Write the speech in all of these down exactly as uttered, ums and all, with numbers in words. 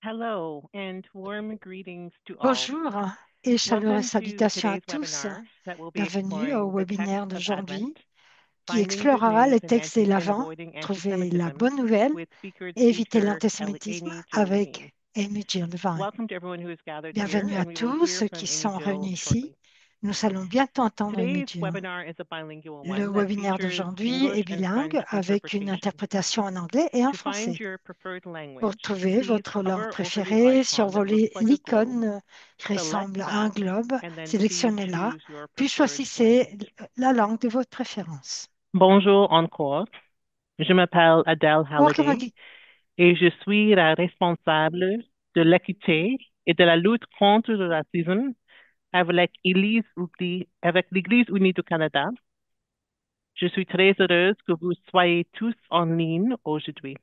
Hello and warm greetings to all. Bonjour et chaleureuse Welcome to salutations à today's tous. webinar that will be Bienvenue au exploring the text webinaire of Advent, d'aujourd'hui qui Finding Good explorera News les in, textes anti- de in l'Avent, Avoiding trouver la Anti-Semitism bonne nouvelle with speaker et éviter teacher El- l'antisémitisme Amy Jill Levine. avec Amy Jill Devine. Welcome to everyone who has gathered here, Bienvenue à and we will tous hear ceux from qui Amy sont Jill réunis shortly. ici. Nous allons bientôt entendre Amy Today's Jill. webinar is a bilingual Le one that webinaire features d'aujourd'hui English est and French bilingue avec une interpretation. interprétation en anglais et en To find français. your preferred Pour language, trouver please votre langue hover over the préférée, icon that looks survolez like a globe. l'icône qui Select ressemble à un that globe, and then please sélectionnez-la, choose your puis preferred choisissez language. la langue de votre préférence. Bonjour encore. Je m'appelle Adele Autrement Halliday dit, et je suis la responsable de l'équité et de la lutte contre le racisme avec l'Église unie, avec l'Église unie du Canada. Je suis très heureuse que vous soyez tous en ligne aujourd'hui.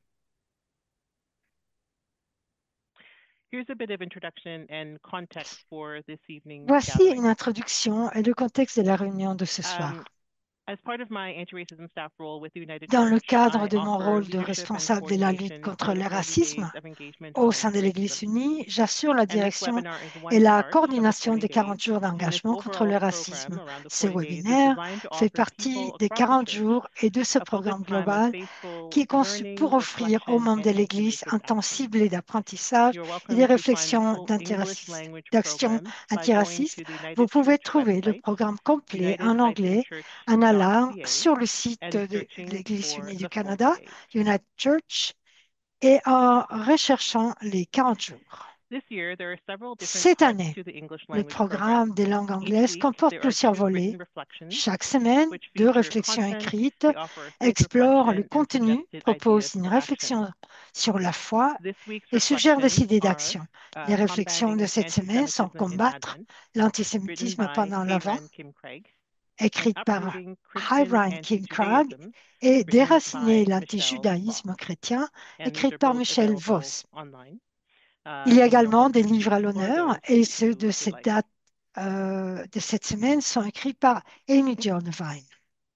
Here's a bit of introduction and context for this evening's voici une gathering. introduction et le contexte de la réunion de ce Um, soir. As part of my anti-racism staff role with the United Dans le Church, cadre I de mon offer rôle de leadership and responsable de la lutte coordination contre for the le forty days racisme of engagement au on sein de anti-racism. l'Église unie, j'assure la And this direction webinar is et one la part of the coordination forty des days. quarante jours And this d'engagement contre overall le program racisme. around the Ce forty days is webinaire designed to fait offer partie people des across the quarante church jours et de ce a focused programme time of global qui faithful est conçu learning, pour offrir aux reflection, membres de and l'Église anti-racist un temps action. ciblé d'apprentissage You're et des welcome to find the réflexions full English d'antiraci- language d'action program by going antiracistes. to the Vous United pouvez Church trouver le website, programme complet en anglais en allant united-church.ca, sur le site and de searching l'Église for unie du the forty Canada, days. United Church, et en recherchant les quarante jours. This year, there are several different Cette parts année, to the English le language program. programme des langues Each anglaises week, comporte there are plusieurs two volets. written reflections, Chaque semaine, which deux feature réflexions content, écrites they offer faith explorent le reflection, and contenu, suggested ideas proposent une for action. réflexion sur la foi This week's et suggèrent des reflections idées are d'action. Les uh, réflexions de Combating cette semaine sont Anti-Semitism in combattre Advent, written l'antisémitisme by pendant l'Avent, Hayran Kim Craig, and écrite par Uprooting Christian Hiram King Krag, Anti-Judaism, et written Déraciner by Michelle Voss. l'antijudaïsme chrétien, And these écrite are par both Michel available Voss. online. Il Uh, y a and you're également des welcome to livres à explore l'honneur those et if ceux you de would cette like. date euh, de cette semaine sont écrits par Amy Jill Devine.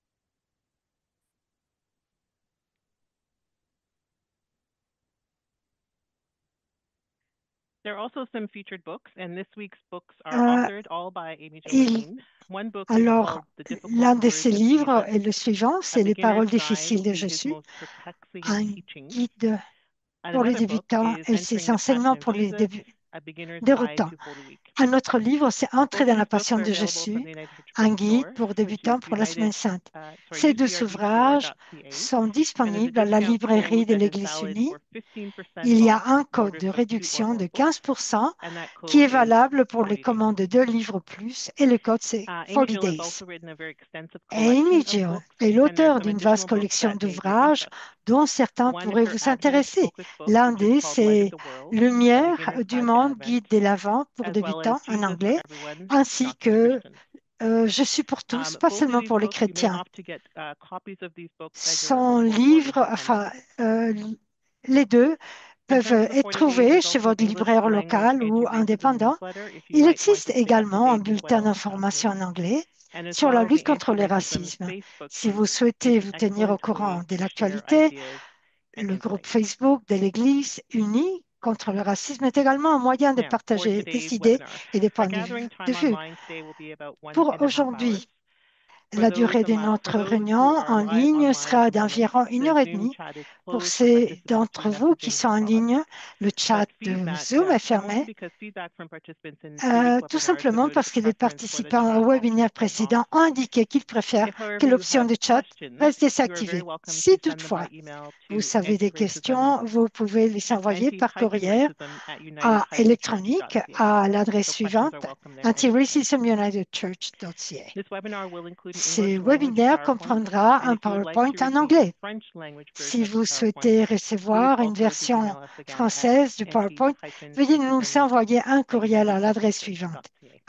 There are also some featured books, and this week's books are Euh, authored all by Amy Jill il, Levine. One book is alors, called The Difficult l'un de Words ces of livres Jesus, est le suivant, A c'est Les Beginner's paroles Guide difficiles de to His Jésus, Most Perplexing un Teachings. guide And pour les another book débutants is et ses Entering the Passion enseignements of pour les Jesus, débu- A Beginner's Guide débutants. to Holy Week. Un autre livre, c'est Entrer Both dans la these books passion are de available from Jésus, the United Church un guide bookstore, pour which is débutants pour la United, Semaine Sainte. uh, sorry, Ces deux ouvrages ucrdbookstore.ca, sont and there's a disponibles à la discount librairie code de that is l'Église valid unie. for fifteen percent Il y a off un code orders de of two or réduction more de books, quinze pour cent and that qui code est is valable pour les forty days. commandes de deux livres plus et le code c'est Uh, Amy quarante Jill has days. also written a very extensive Amy collection of Jill books, est and there are l'auteur some d'une vaste additional books collection that may be of d'ouvrages interest. dont certains One is pourraient her vous Advent intéresser. focus book, L'un which is d'eux, called Light of c'est the World, A Lumière Beginner's du Guide to monde, Advent, guide de l'Avent pour as well as débutants en Jesus for anglais, Everyone, ainsi not just que Christians. euh, Je suis pour tous, Um, pas both of seulement these pour les books, you may chrétiens. opt to get uh, copies of these books as your Son local store livre, is dependent. enfin, euh, les deux In peuvent terms of the être forty days, trouvés there's chez also an votre English libraire language local ou anti-racism indépendant. newsletter if you Il might want existe to stay up to également un date as bulletin well. Um, d'information en anglais and as sur la well, the lutte contre le anti-racism racisme. Facebook Si group vous is souhaitez an vous tenir au excellent way courant de to share l'actualité, ideas and le groupe insights. Facebook de l'Église unie contre le racisme est également un moyen de Now, for partager today's des idées webinar, et des our points de vue. gathering de time vue. online today will be about one Pour and a half hours. aujourd'hui, For la those, durée de among, for notre those who réunion are en live ligne online at sera the moment, d'environ une the heure et Zoom demie. chat is Pour closed for ceux participants who d'entre vous qui messaging sont via en Clubhouse. ligne, le But chat de feedback, Zoom uh, est mostly fermé, because feedback from participants in previous euh, tout webinars have simplement noted parce a que les preference for the participants chat au option webinaire staying off. précédent ont indiqué qu'ils préfèrent If, que however, you l'option have de chat questions, reste you are very désactivée. welcome to Si send them by toutefois email vous to avez des anti-racism, questions, vous pouvez les envoyer par courrier anti-racism at à électronique united-church.ca. à l'adresse So questions are suivante welcome there anytime. anti-racism united church dot c a. This webinar will include an English Ce language webinaire PowerPoint, comprendra and un if you would like PowerPoint to en receive the anglais. French language version Si of this vous PowerPoint, souhaitez please recevoir une also do version email us again at française du PowerPoint, veuillez nous anti-racism envoyer un at courriel à l'adresse suivante united-church.ca.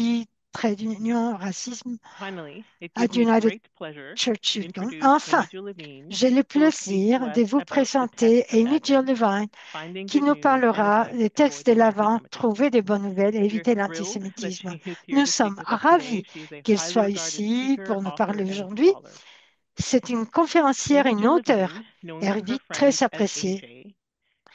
anti-union racisme Finally, it à gives me United great pleasure Church to U T C O M. introduce Enfin, Amy Jill Levine, j'ai le who will speak to plaisir us de vous about the text présenter of Amy Jill Advent, Devine, Finding qui Good nous News in parlera Advent, des textes de Avoiding l'Avent, Anti-Semitism. trouver des bonnes nouvelles et We are éviter thrilled that l'antisémitisme. she is here Nous to speak sommes with us today. ravis She is a qu'elle highly soit regarded ici speaker, pour nous author, parler and aujourd'hui. scholar. C'est une conférencière et Amy une Jill auteure Levine, known for her érudite très friends as appréciée. A J,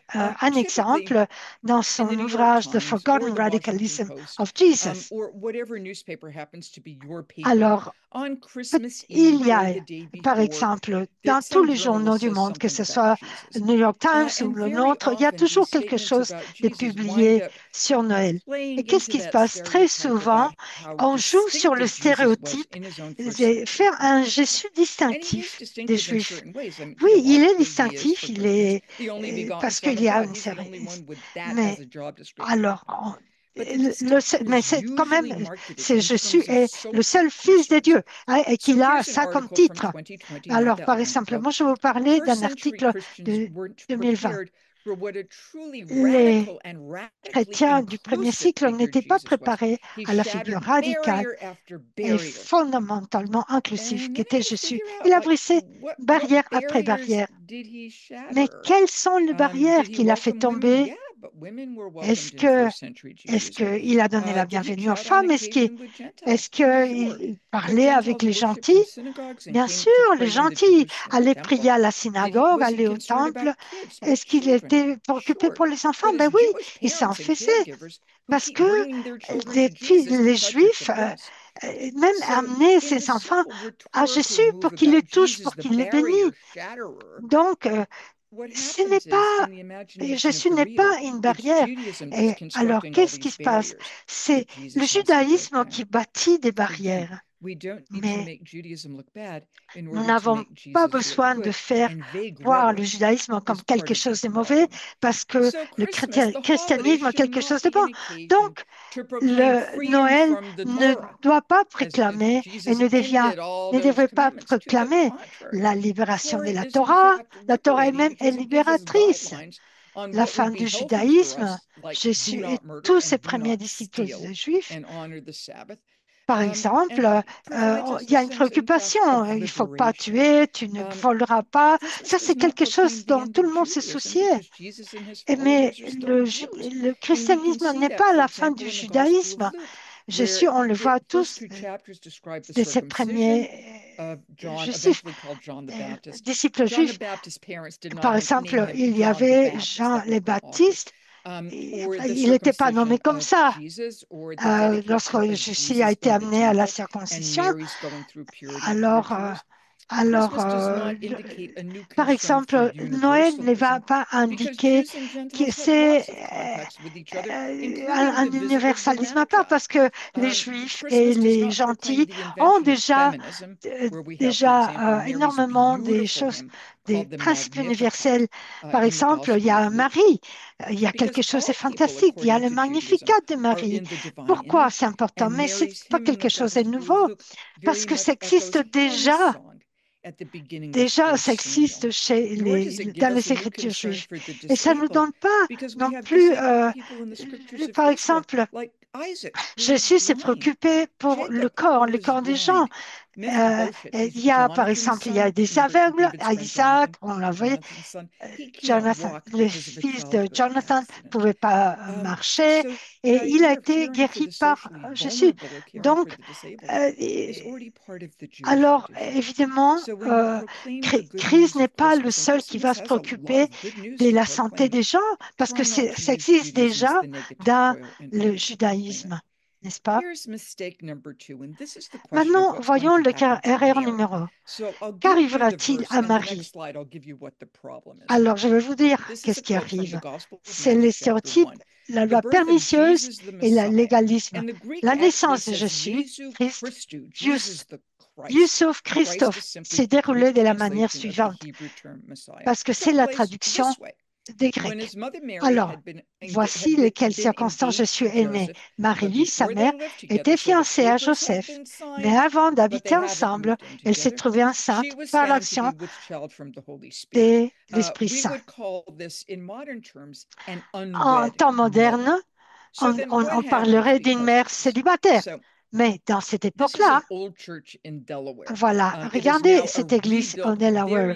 euh, Um, un typically, exemple dans in son the New York ouvrage The Times or Forgotten the Washington Radicalism Post, of um, Jesus. or whatever newspaper happens to be your paper, Alors, on peut- Christmas il Eve y or a, the day par before, exemple, there, dans tous some les journaux journalist du says monde, que something ce about soit Jesus. le New York Uh, Times ou and le very nôtre, il y a often, these toujours quelque statements chose about de Jesus wind publié up sur Noël. Et playing qu'est-ce into qui se that passe? Très stereotype souvent, about how on joue sur le distinctive Jesus was stéréotype in his own j'ai fait un Jésus distinctif des Juifs. Oui, il est distinctif, il est euh, parce qu'il y a une série. Mais alors, on- le, le- mais c'est quand même, c'est Jésus est le seul Fils de Dieu hein, et qu'il a ça comme titre. Alors, par exemple, moi, je vais vous parler d'un article de deux mille vingt. Les chrétiens du premier cycle n'étaient pas préparés à la figure radicale et fondamentalement inclusive qu'était Jésus. Il a brisé barrière après barrière. Mais quelles sont les barrières qu'il a fait tomber? Est-ce que, est-ce qu'il a donné la bienvenue aux femmes? Est-ce qu'il, est-ce qu'il parlait avec les gentils? Bien sûr, les gentils allaient prier à la synagogue, allaient au temple. Est-ce qu'il était préoccupé pour les enfants? Ben oui, il s'en faisait. Parce que les, puis les Juifs, euh, euh, même amenaient ses enfants à Jésus pour qu'il les touche, pour qu'il les bénisse. Donc, euh, ce n'est pas, Jésus n'est pas une barrière. Et alors, qu'est-ce qui se passe? C'est le judaïsme qui bâtit des barrières. Mais nous n'avons pas besoin de faire voir le judaïsme comme quelque chose de mauvais parce que le christianisme est quelque chose de bon. Donc, le Noël ne doit pas proclamer et ne, devient, ne devrait pas proclamer la libération de la Torah. La Torah elle-même est libératrice. La fin du judaïsme, Jésus et tous ses premiers disciples juifs, par exemple, euh, il y a une préoccupation. Il ne faut pas tuer, tu ne voleras pas. Ça, c'est quelque chose dont tout le monde se souciait. Et mais le, le christianisme n'est pas la fin du judaïsme. Jésus, on le voit tous de ses premiers euh, juifs, euh, disciples juifs. Par exemple, il y avait Jean le Baptiste. Il n'était pas nommé comme ça. Euh, lorsque Jésus a été amené à la circoncision, alors, euh, alors euh, le- par exemple, Noël ne va pas indiquer que c'est euh, un, un universalisme à part parce que les Juifs et les gentils ont déjà, euh, déjà euh, énormément des choses, des principes universels. Par exemple, il y a Marie, il y a quelque chose de fantastique, il y a le Magnificat de Marie. Pourquoi c'est important? Mais ce n'est pas quelque chose de nouveau, parce que ça existe déjà. Déjà, ça existe chez les, dans les Écritures juives. Et ça ne nous donne pas non plus, euh, par exemple, Jésus s'est préoccupé pour le corps, le corps des gens. Euh, il y a, par exemple, il y a des aveugles, à Isaac, on l'a vu, Jonathan, le fils de Jonathan ne pouvait pas marcher et il a été guéri par Jésus. Donc, euh, alors, évidemment, euh, Christ n'est pas le seul qui va se préoccuper de la santé des gens parce que ça existe déjà dans le judaïsme. N'est-ce pas? Maintenant, voyons l'erreur numéro. Qu'arrivera-t-il à Marie? Alors, je vais vous dire qu'est-ce qui arrive. C'est les stéréotypes, la loi pernicieuse et le légalisme. La naissance de Jésus, Christ, Yusuf Christophe, s'est déroulée de la manière suivante, parce que c'est la traduction des Grecs. Alors, voici lesquelles circonstances Jésus est né. Marie, sa mère, était fiancée à Joseph, mais avant d'habiter ensemble, elle s'est trouvée enceinte par l'action de l'Esprit Saint. En temps moderne, on, on, on parlerait d'une mère célibataire. Mais dans cette époque-là, voilà, regardez cette église au Delaware.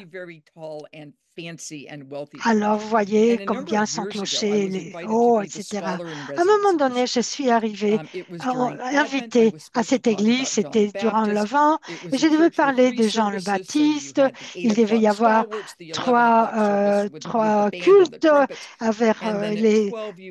Alors, vous voyez combien sont clochers, les hauts, et cetera. À un moment donné, je suis arrivée, invitée à cette église, c'était durant l'Avent, et je devais parler de Jean le Baptiste. Il devait y avoir trois, euh, trois cultes avec euh, les,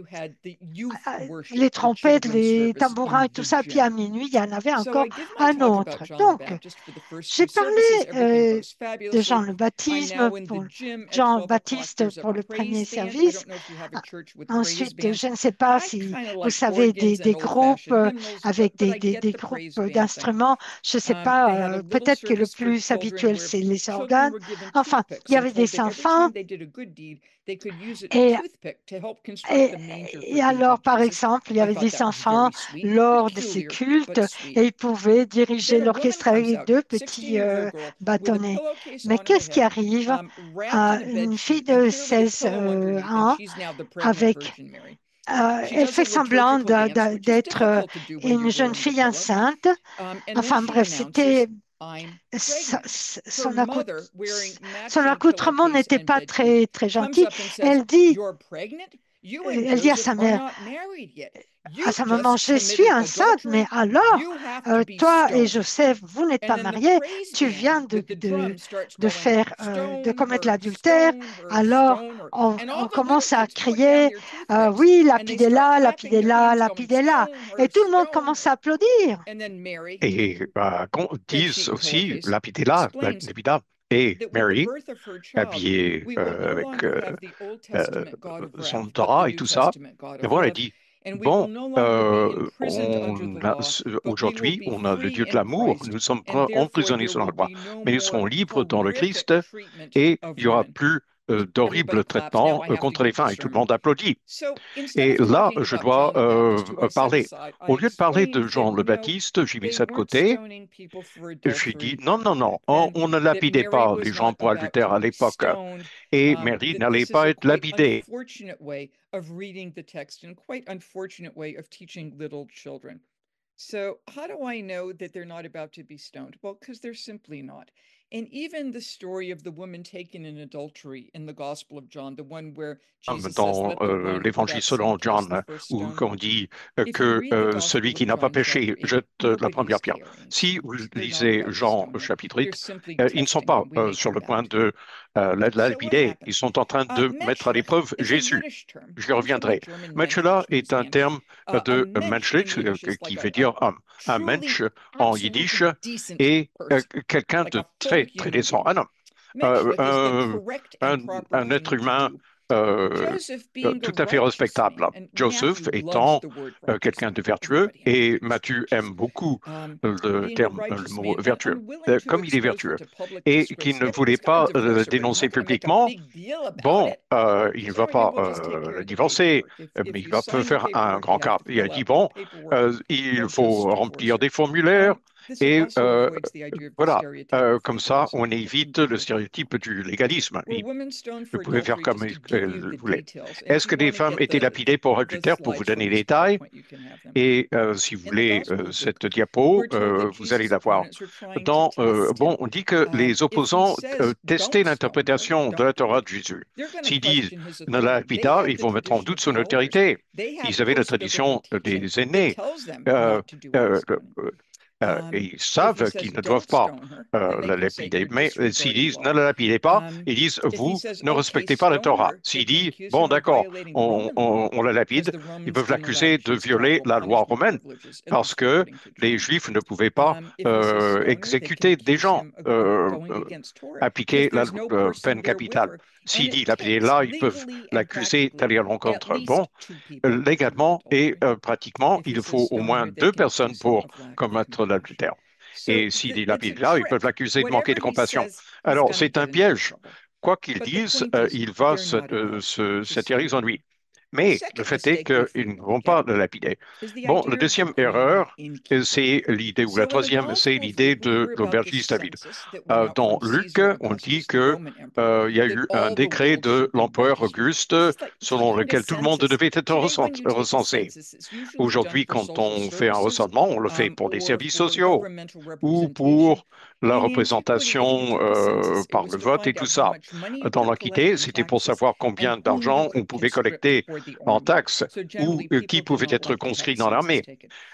les trompettes, les tambourins et tout ça. Puis à minuit, il y en avait encore un autre. Donc, j'ai parlé euh, de Jean le Baptiste pour Jean-Baptiste pour le premier service. Ensuite, je ne sais pas si vous savez des, des groupes euh, avec des, des, des groupes d'instruments. Je ne sais pas, euh, peut-être que le plus habituel, c'est les organes. Enfin, il y avait des enfants. Et, et, et alors, par exemple, il y avait des enfants lors de ces cultes et ils pouvaient diriger l'orchestre avec deux petits euh, bâtonnets. Mais qu'est-ce qui arrive à une fille de seize euh, ans avec euh, elle fait semblant de- de- d'être euh, une jeune fille enceinte. Enfin bref, c'était son, son accout- son accoutrement n'était pas très, très gentil. Elle dit, elle dit à sa mère, à sa maman, je suis enceinte, mais alors, euh, toi et Joseph, vous n'êtes pas mariés, tu viens de, de, de faire, euh, de commettre l'adultère, alors on, on commence à crier, euh, oui, lapidez là, lapidez là, lapidez là, et tout le monde commence à applaudir. Et euh, qu'on dise aussi lapidez-la, lapida. Et Mary, habillée euh, avec euh, euh, son drap et tout ça, et voilà, elle dit, bon, euh, on a- aujourd'hui, on a le Dieu de l'amour, nous sommes emprisonnés selon la loi, mais nous serons libres dans le Christ et il n'y aura plus euh, d'horribles traitements euh, contre les femmes et tout le monde applaudit. Et là, je dois euh, parler. Au lieu de parler de Jean le Baptiste, j'ai mis ça de côté. J'ai dit, non, non, non, on, on ne lapidait pas les gens pour adultère à l'époque. Et Mary n'allait pas être lapidée. So, how do I know that they're not about to be stoned? Well, because they're simply not. And even the story of the woman taken in adultery in the Gospel of John, the one where Jesus says, Dans "Let the euh, one l'évangile without sin selon cast the John, first où stone." on dit euh, If you que read the euh, celui Gospel qui of n'a pas John, péché chapter eight, jette euh, la première nobody's pierre. carrying Si vous stones. They're not lisez about to Jean stone au her. chapitre They're huit, simply euh, ils ne sont testing her. pas We euh, make sur her le point that too. de euh, la, la So, what lapider, ils happened? sont en train Uh, de mettre à Menschlich l'épreuve is a Jésus. Yiddish term. J'y Comes from the reviendrai. German Menschela Mensch, which est means un answer. terme Uh, a de Mensch in menschlich, euh, Yiddish is qui like veut a, a dire homme. Un truly, mensch en yiddish absolutely decent est euh, person, quelqu'un like de a full très, très human décent, being. un homme. Euh, Menschlich is the un, correct and un- proper un être thing to humain do. euh, Joseph euh, being a tout à fait righteous respectable. man, and Joseph Matthew loves étant the word euh, righteous. quelqu'un I de think vertueux everybody in et Matthew is Matthieu righteous. aime beaucoup Um, le being a terme, le righteous mot man and vertueux, unwilling Euh, to comme il est expose her vertueux, to public et disgrace. qui ne voulait Everybody's got pas to euh, divorce her, but he's dénoncer not going to make a publiquement. big deal about Bon, it. euh, il ne va So he pas will just take euh, care le of the divorcer, paperwork. If, euh, if mais il you va peu sign the faire un paperwork, grand you have cas. to Il a fill dit, out the bon, paperwork. euh, il He'll faut just divorce remplir her. des formulaires Um, this et also euh, avoids the idea of the voilà, stereotype Euh, of comme ça, legalism on that can évite be le with that. stéréotype du légalisme. Were Il, women stoned vous for pouvez faire adultery? comme Just il to give you euh, the voulait. details. And if Est-ce you que des want to femmes get étaient the, lapidées pour the adultère? Pour vous slides donner from les this détails. PowerPoint, you can have them. Et euh, si vous In the voulez Gospel euh, of Luke, cette diapo, we're told euh, that vous allez Jesus' la voir. opponents are trying to Dans, euh, test bon, him. on dit que Um, les if he opposants euh, says, testaient don't stone her, l'interprétation de don't la do Torah it, de Jésus. they're going to S'ils disent question his ne la authority. They lapida, have ils the vont mettre en tradition doute of the son elders. autorité. They have Ils avaient la post-biblical tradition teaching des that aînés. tells them Euh, not to do any euh, stoning. euh, Um, et ils if he savent says, qu'ils ne doivent don't pas stone her, euh, then they la can say lapider. you're Mais euh, s'ils disregarding disent ne law. la lapidez pas, Um, ils disent if he vous says, ne okay, respectez pas la stone Torah. her, they S'il can dit accuse bon him of d'accord, violating on, Roman law on, on la because lapide, the ils Romans peuvent don't allow l'accuser de Jews violer capital la loi punishment romaine privileges, at parce least que according to les John. Juifs ne pouvaient pas Um, if he says euh, stone her, they can exécuter des accuse gens, him of, of euh, going euh, against Torah appliquer if la there's no euh, person peine there with capitale. her. And S'il dit it lapider takes là, ils peuvent legally and l'accuser practically d'aller à at l'encontre. Bon, least two people euh, to commit légalement et adultery. euh, pratiquement, If he il says faut au stone moins her, they deux can personnes accuse him pour of lack of commettre compassion. l'adultère. So Et s'il th- dit it's a lapide là, ils peuvent trick. l'accuser de manquer Whatever de he compassion. says, he's Alors, going to c'est un get into piège. trouble. Quoi qu'ils But the disent, point euh, is, il va they're se, not euh, about se- to s'atterrir en stone her. lui. The Mais le second fait est mistake they qu'ils ne vont frequently pas get le lapider. is the Bon, la idea of the deuxième greedy erreur, euh, innkeeper. c'est l'idée, ou la So in the troisième, c'est Gospel of l'idée Luke, we de hear about the l'aubergiste David. census that went Euh, out dans from Luc, Caesar on dit Augustus, the que Roman emperor, euh, il y a that eu un all the décret world de should be l'empereur registered. Auguste This is like selon taking a lequel tout le monde census. devait être Today, when recens- you take a recensé. census, it's usually done Aujourd'hui, for quand social on fait un services recensement, on le fait um, pour des or services for sociaux governmental ou representation. pour la In antiquity, if you représentation took a euh, census, it par was le to vote et find tout out how ça. much money you Dans could collect l'Antiquité, in c'était pour taxes savoir and combien whom you d'argent could on pouvait conscript collecter for the en army. taxes So ou generally, euh, qui people did pouvait not être like to have conscrit dans census l'armée. taken.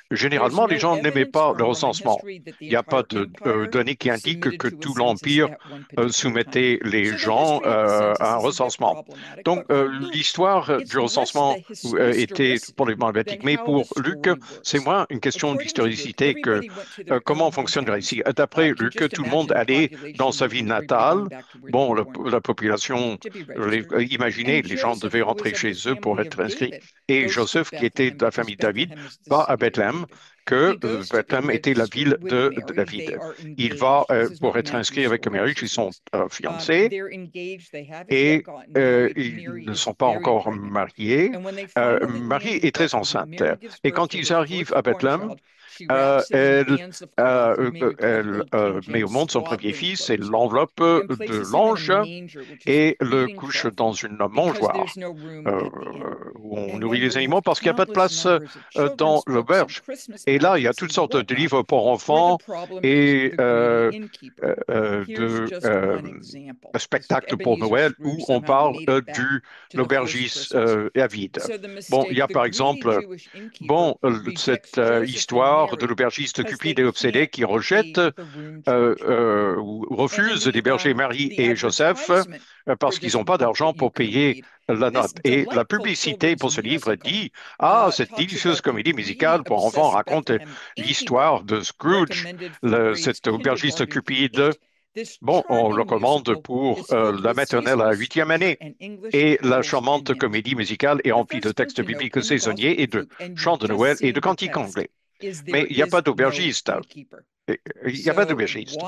généralement, les gens n'aimaient pas le recensement. Il n'y a pas de euh, données qui indiquent que tout l'Empire euh, soumettait les gens euh, à un recensement. Donc, euh, l'histoire du recensement euh, était problématique. Mais pour Luc, c'est moins une question d'historicité que euh, comment fonctionne le récit. D'après Luc, tout le monde allait dans sa ville natale. Bon, le- la population, les, euh, imaginez, les gens devaient rentrer chez eux pour être inscrits. Et Joseph, qui était de la famille de David, va à Bethléem, que euh, Bethléem était la ville de, de David. Il va euh, pour être inscrit avec Mary, ils sont euh, fiancés et euh, ils ne sont pas encore mariés. Euh, Marie est très enceinte. Et quand ils arrivent à Bethléem, euh, elle, euh, euh, elle euh, met au monde son premier fils et l'enveloppe de l'ange et le couche dans une mangeoire euh, où on nourrit les animaux parce qu'il n'y a pas de place euh, dans l'auberge. Et là, il y a toutes sortes de livres pour enfants et euh, euh, euh, de euh, spectacles pour Noël où on parle euh, du l'aubergiste euh, avide. Bon, il y a par exemple bon, euh, cette euh, histoire de l'aubergiste cupide et obsédé qui rejette euh, euh, ou refuse d'héberger Marie et Joseph euh, parce qu'ils n'ont pas d'argent pour payer la note. Et la publicité pour ce livre dit, ah, cette délicieuse comédie musicale pour enfants raconte l'histoire de Scrooge, le- cet aubergiste cupide. Bon, on le commande pour euh, la maternelle à la huitième année. Et la charmante comédie musicale est remplie de textes bibliques saisonniers et de chants de Noël et de cantiques anglais. Mais il n'y a pas d'aubergiste. Il n'y a pas d'aubergiste.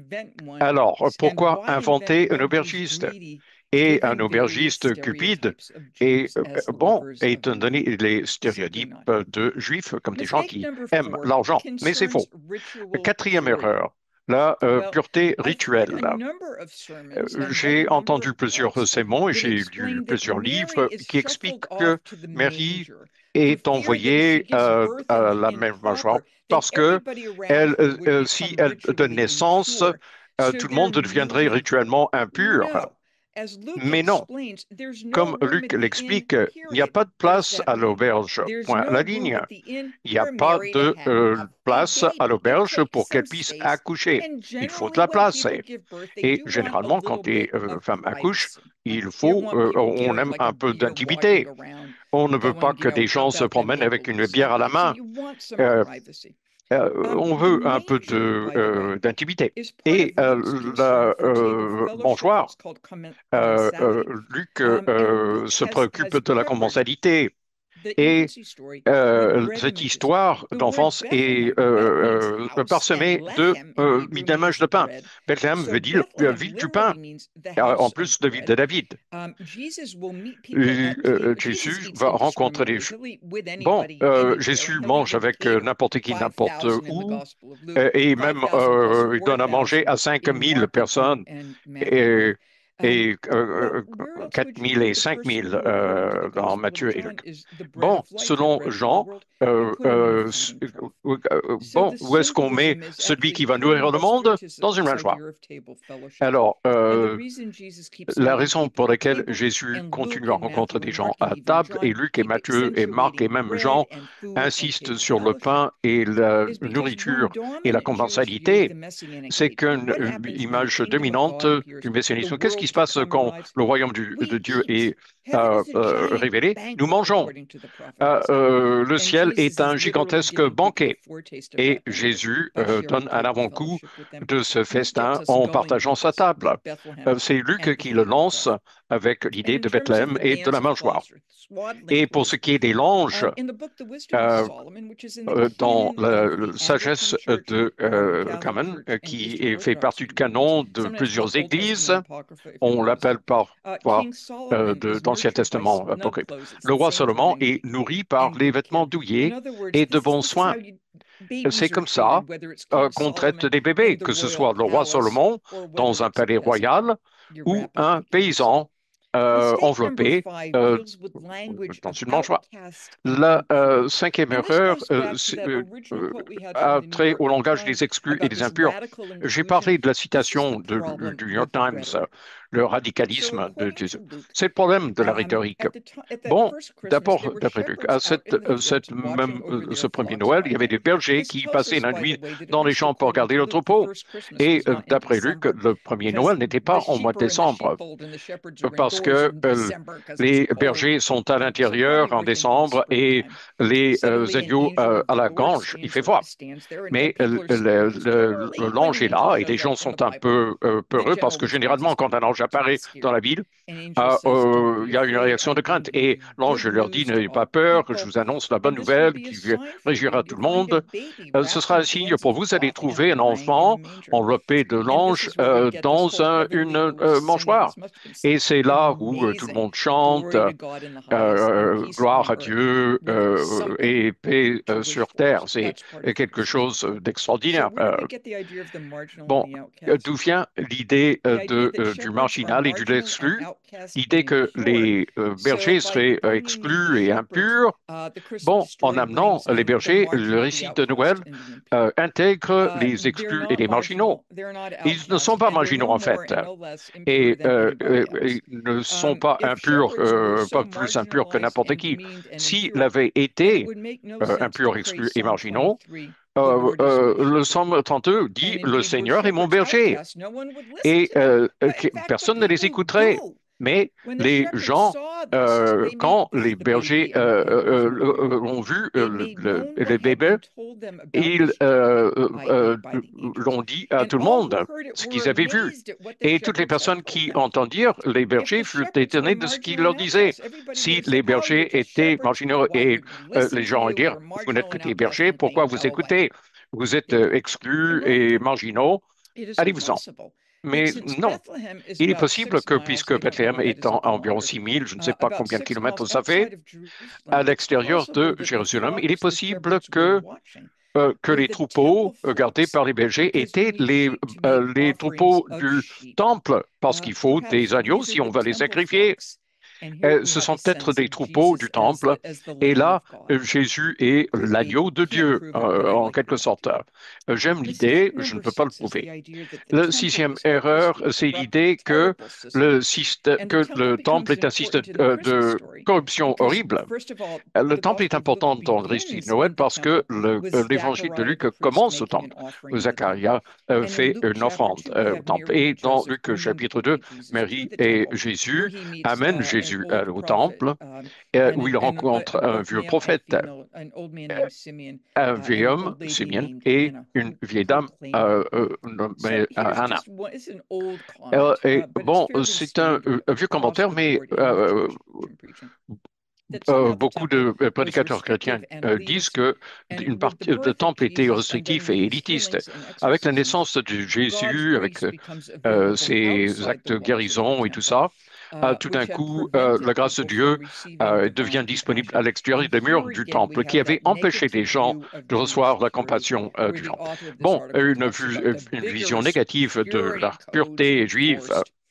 Alors, pourquoi inventer un aubergiste? Et un aubergiste cupide est, euh, bon, étant donné les stéréotypes de juifs comme des gens qui aiment l'argent. Mais c'est faux. Quatrième erreur. La euh, pureté rituelle. Euh, J'ai entendu plusieurs sermons et j'ai lu plusieurs livres qui expliquent que Marie est envoyée euh, à la même mangeoire parce que elle, euh, euh, si elle donne naissance, euh, tout le monde deviendrait rituellement impur. Mais non, comme Luc l'explique, il n'y a pas de place à l'auberge. Point à la ligne. Il n'y a pas de euh, place à l'auberge pour qu'elle puisse accoucher. Il faut de la place. Et généralement, quand des euh, femmes accouchent, il faut, euh, on aime un peu d'intimité. On ne veut pas que des gens se promènent avec une bière à la main. Euh, euh, on veut un peu de, euh, d'intimité. Et euh, la euh, mangeoire, euh, euh, Luc euh, se préoccupe de la commensalité. Et euh, cette histoire d'enfance est euh, euh, parsemée de euh, d'images de pain. Bethléem veut dire la ville du pain, en plus de ville de David. Et, euh, Jésus va rencontrer les... Bon, euh, Jésus mange avec euh, n'importe qui, n'importe où, euh, et même euh, il donne à manger à cinq mille personnes. Et, et euh, quatre mille et cinq mille euh, dans Matthieu et Luc. Bon, selon Jean, euh, euh, euh, bon, où est-ce qu'on met celui qui va nourrir le monde? Dans une mangeoire. Alors, euh, la raison pour laquelle Jésus continue à rencontrer des gens à table, et Luc et Matthieu et Marc et même Jean insistent sur le pain et la nourriture et la commensalité, c'est qu'une image dominante du messianisme. Qu'est-ce qui se passe quand le royaume du, de Dieu est euh, euh, révélé? Nous mangeons. Euh, euh, le ciel est un gigantesque banquet et Jésus euh, donne un avant-goût de ce festin en partageant sa table. Euh, c'est Luc qui le lance avec l'idée de Bethléem et de la mangeoire. Et pour ce qui est des langes, euh, euh, dans la, la sagesse de euh, Common, euh, qui est, fait partie du canon de plusieurs églises, on l'appelle parfois euh, d'Ancien Testament apocryphe. Le roi Salomon est nourri par les vêtements douillés et de bons soins. C'est comme ça euh, qu'on traite des bébés, que ce soit le roi Salomon dans un palais royal ou un paysan euh, enveloppé euh, dans une mangeoire. La euh, cinquième erreur euh, euh, euh, a trait au langage des exclus et des impurs. J'ai parlé de la citation de, du New York Times. le radicalisme de Jésus. C'est le problème de la rhétorique. Bon, d'abord, d'après Luc, à cette, cette même, ce premier Noël, il y avait des bergers qui passaient la nuit dans les champs pour garder le troupeau. Et d'après Luc, le premier Noël n'était pas en mois de décembre, parce que euh, les bergers sont à l'intérieur en décembre et les euh, agneaux euh, à la grange, il fait froid. Mais le, le, le, le l'ange est là et les gens sont un peu euh, peureux parce que généralement, quand un ange apparaît dans la ville, euh, euh, il y a une réaction de crainte. Et l'ange leur dit, n'ayez pas peur, je vous annonce la bonne nouvelle qui réjouira tout le monde. Euh, ce sera un signe pour vous, vous allez trouver un enfant enveloppé de l'ange euh, dans un, une euh, mangeoire. Et c'est là où euh, tout le monde chante, euh, euh, gloire à Dieu euh, et paix euh, sur terre. C'est quelque chose d'extraordinaire. Euh, bon, d'où vient l'idée euh, de, euh, du marginal et du exclu? L'idée que les euh, bergers seraient euh, exclus et impurs. Bon, en amenant les bergers, le récit de Noël euh, intègre les exclus et les marginaux. Ils ne sont pas marginaux en fait, et euh, euh, ils ne sont pas impurs, euh, pas plus impurs que n'importe qui. S'ils avaient été euh, impurs, exclus et marginaux, euh, euh, le Somme trente-deux dit « Le Seigneur est mon berger » et euh, personne ne les écouterait. Mais les gens, euh, quand les bergers euh, euh, euh, ont vu euh, le, le, les bébés, ils euh, euh, l'ont dit à tout le monde ce qu'ils avaient vu. Et toutes les personnes qui entendirent les bergers furent étonnées de ce qu'ils leur disaient. Si les bergers étaient marginaux et euh, les gens dirent, vous n'êtes que des bergers, pourquoi vous écoutez? Vous êtes euh, exclus et marginaux, allez-vous-en. Mais non, il est possible que, puisque Bethléem est en, à environ six mille, je ne sais pas combien de kilomètres ça fait, à l'extérieur de Jérusalem, il est possible que, euh, que les troupeaux euh, gardés par les bergers étaient les, euh, les troupeaux du temple, parce qu'il faut des agneaux si on va les sacrifier. Euh, ce sont peut-être des troupeaux du temple, et là, euh, Jésus est l'agneau de Dieu, euh, en quelque sorte. Euh, J'aime l'idée, je ne peux pas le prouver. La sixième erreur, c'est l'idée que le, système, que le temple est un système euh, de corruption horrible. Le temple est important dans le récit de Noël parce que l'évangile de Luc commence au temple. Zacharia euh, fait une offrande euh, au temple. Et dans Luc chapitre deux, Marie et Jésus amènent Jésus euh, au temple euh, où il rencontre un vieux prophète, un vieil homme, Simeon, et une vieille dame, euh, euh, nommée Anna. Euh, et bon, c'est un, un vieux commentaire, mais euh, euh, beaucoup de prédicateurs chrétiens euh, disent que une partie du temple était restrictif et élitiste. Avec la naissance de Jésus, avec euh, ses actes de guérison et tout ça, euh, tout d'un coup, euh, la grâce de Dieu euh, devient disponible à l'extérieur des murs du temple, qui avait empêché les gens de recevoir la compassion euh, du temple. Bon, une, vue, une vision négative de la pureté juive.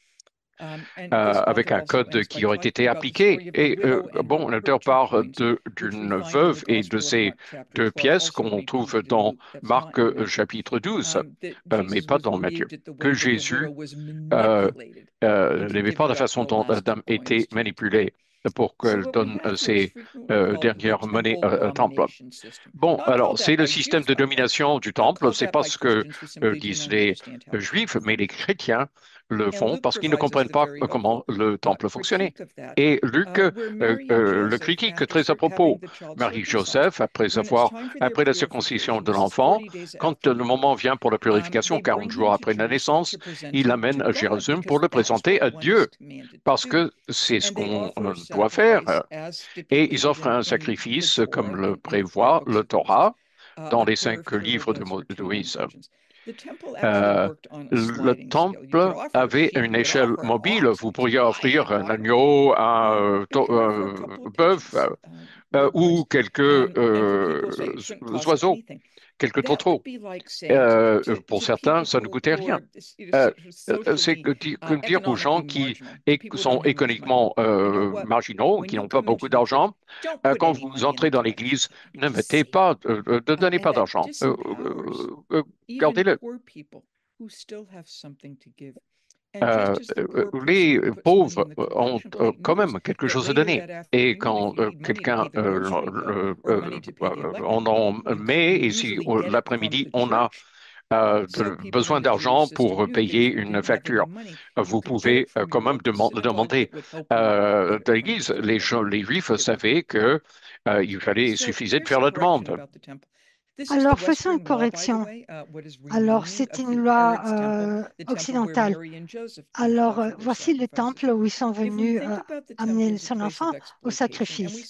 Euh, avec un code qui aurait été appliqué. Et euh, bon, l'auteur parle d'une veuve et de ces deux pièces qu'on trouve dans Marc euh, chapitre douze, euh, mais pas dans Matthieu, que Jésus euh, euh, n'aimait pas la façon dont la dame était manipulée pour qu'elle donne euh, ses euh, dernières monnaies euh, au temple. Bon, alors, c'est le système de domination du temple, c'est pas ce que euh, disent les euh, Juifs, mais les chrétiens le font parce qu'ils ne comprennent pas comment le temple fonctionnait. Et Luc euh, euh, le critique très à propos. Marie-Joseph, après avoir, après la circoncision de l'enfant, quand le moment vient pour la purification, quarante jours après la naissance, il l'amène à Jérusalem pour le présenter à Dieu, parce que c'est ce qu'on doit faire. Et ils offrent un sacrifice, comme le prévoit le Torah, dans les cinq livres de Moïse. Euh, le temple avait une échelle mobile. Vous pourriez offrir un agneau, un, un bœuf euh, ou quelques euh, oiseaux, quelques trotteaux. Euh, pour certains, ça ne coûtait rien. Euh, c'est que, que dire aux gens qui sont économiquement euh, marginaux, qui n'ont pas beaucoup d'argent, euh, quand vous entrez dans l'église, ne mettez pas, euh, ne donnez pas d'argent. Euh, euh, euh, gardez-le. euh, euh, les pauvres ont euh, quand même quelque chose à donner. Et quand euh, quelqu'un euh, le- le- euh, euh, on en met, et si euh, l'après-midi on a euh, de- besoin d'argent pour payer une facture, vous pouvez euh, quand même deman- demander euh, de l'Église. Les, gens- les Juifs savaient que euh, il fallait, il suffisait de faire la demande. Alors, faisons une correction. Alors, c'est une loi euh, occidentale. Alors, euh, voici le temple où ils sont venus euh, amener son enfant au sacrifice.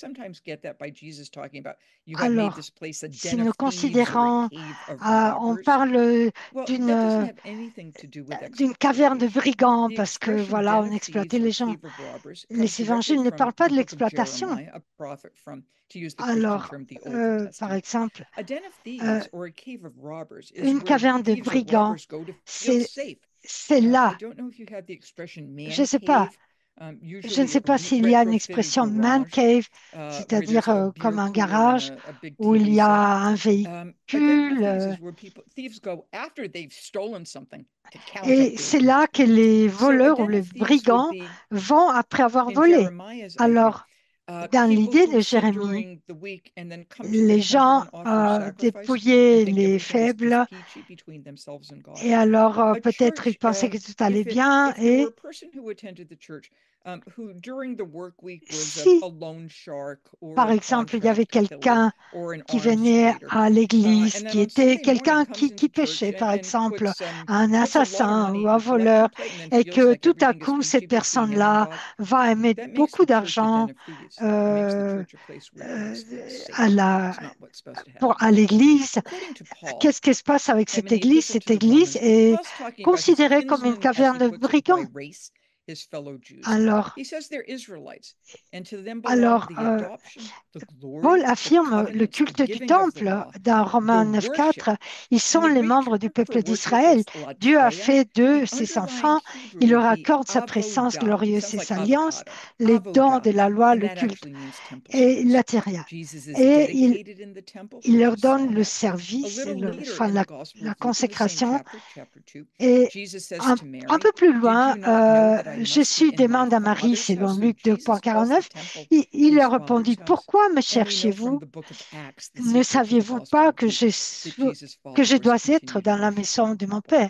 Alors, si nous considérons, euh, on parle d'une euh, d'une caverne de brigands parce que, voilà, on exploitait les gens. Les évangiles ne parlent pas de l'exploitation. Alors, euh, par exemple, euh, une caverne de brigands, c'est c'est là. Je ne sais pas. Je ne sais pas s'il y a une expression man cave, c'est-à-dire euh, comme un garage où il y a un véhicule. euh, et c'est là que les voleurs ou les brigands vont après avoir volé. Alors, dans l'idée de Jérémie, les gens euh, dépouillaient les faibles et alors euh, peut-être ils pensaient que tout allait bien et si, par exemple, il y avait quelqu'un qui venait à l'église, qui était quelqu'un qui, qui péchait, par exemple, un assassin ou un voleur, et que tout à coup, cette personne-là va émettre beaucoup d'argent euh, euh, à la, pour, à l'église, qu'est-ce qui se passe avec cette église? Cette église est considérée comme une caverne de brigands. Alors, alors euh, Paul affirme le culte du temple dans Romains neuf quatre. Ils sont les membres du peuple d'Israël. Dieu a fait d'eux ses enfants. Il leur accorde sa présence glorieuse, ses alliances, les dons de la loi, le culte et l'atérial. Et il, il leur donne le service, le, enfin, la, la consécration. Et un, un peu plus loin, euh, Jésus demande à Marie, selon Luc deux quarante-neuf, il, il leur répondit, pourquoi me cherchiez-vous? Ne saviez-vous pas que je, que je dois être dans la maison de mon Père?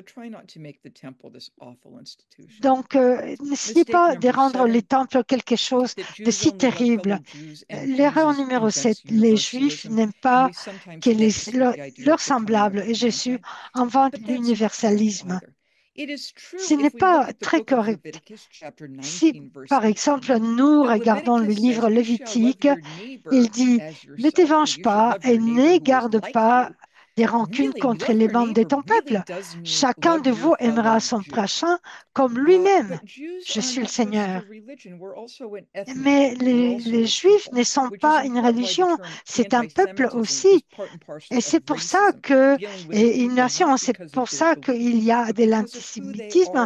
Donc, euh, n'essayez pas de rendre les temples quelque chose de si terrible. L'erreur numéro sept, les Juifs n'aiment pas que les, leur- leurs semblables et Jésus inventent l'universalisme. Ce n'est pas très correct. Si, par exemple, nous regardons le livre Lévitique, il dit, ne te venge pas et ne garde pas des rancunes contre les membres de ton peuple. Chacun de vous aimera son prochain comme lui-même. Je suis le Seigneur. Mais les, les Juifs ne sont pas une religion, c'est un peuple aussi. Et c'est pour ça que, et une nation, c'est pour ça qu'il y a de l'antisémitisme.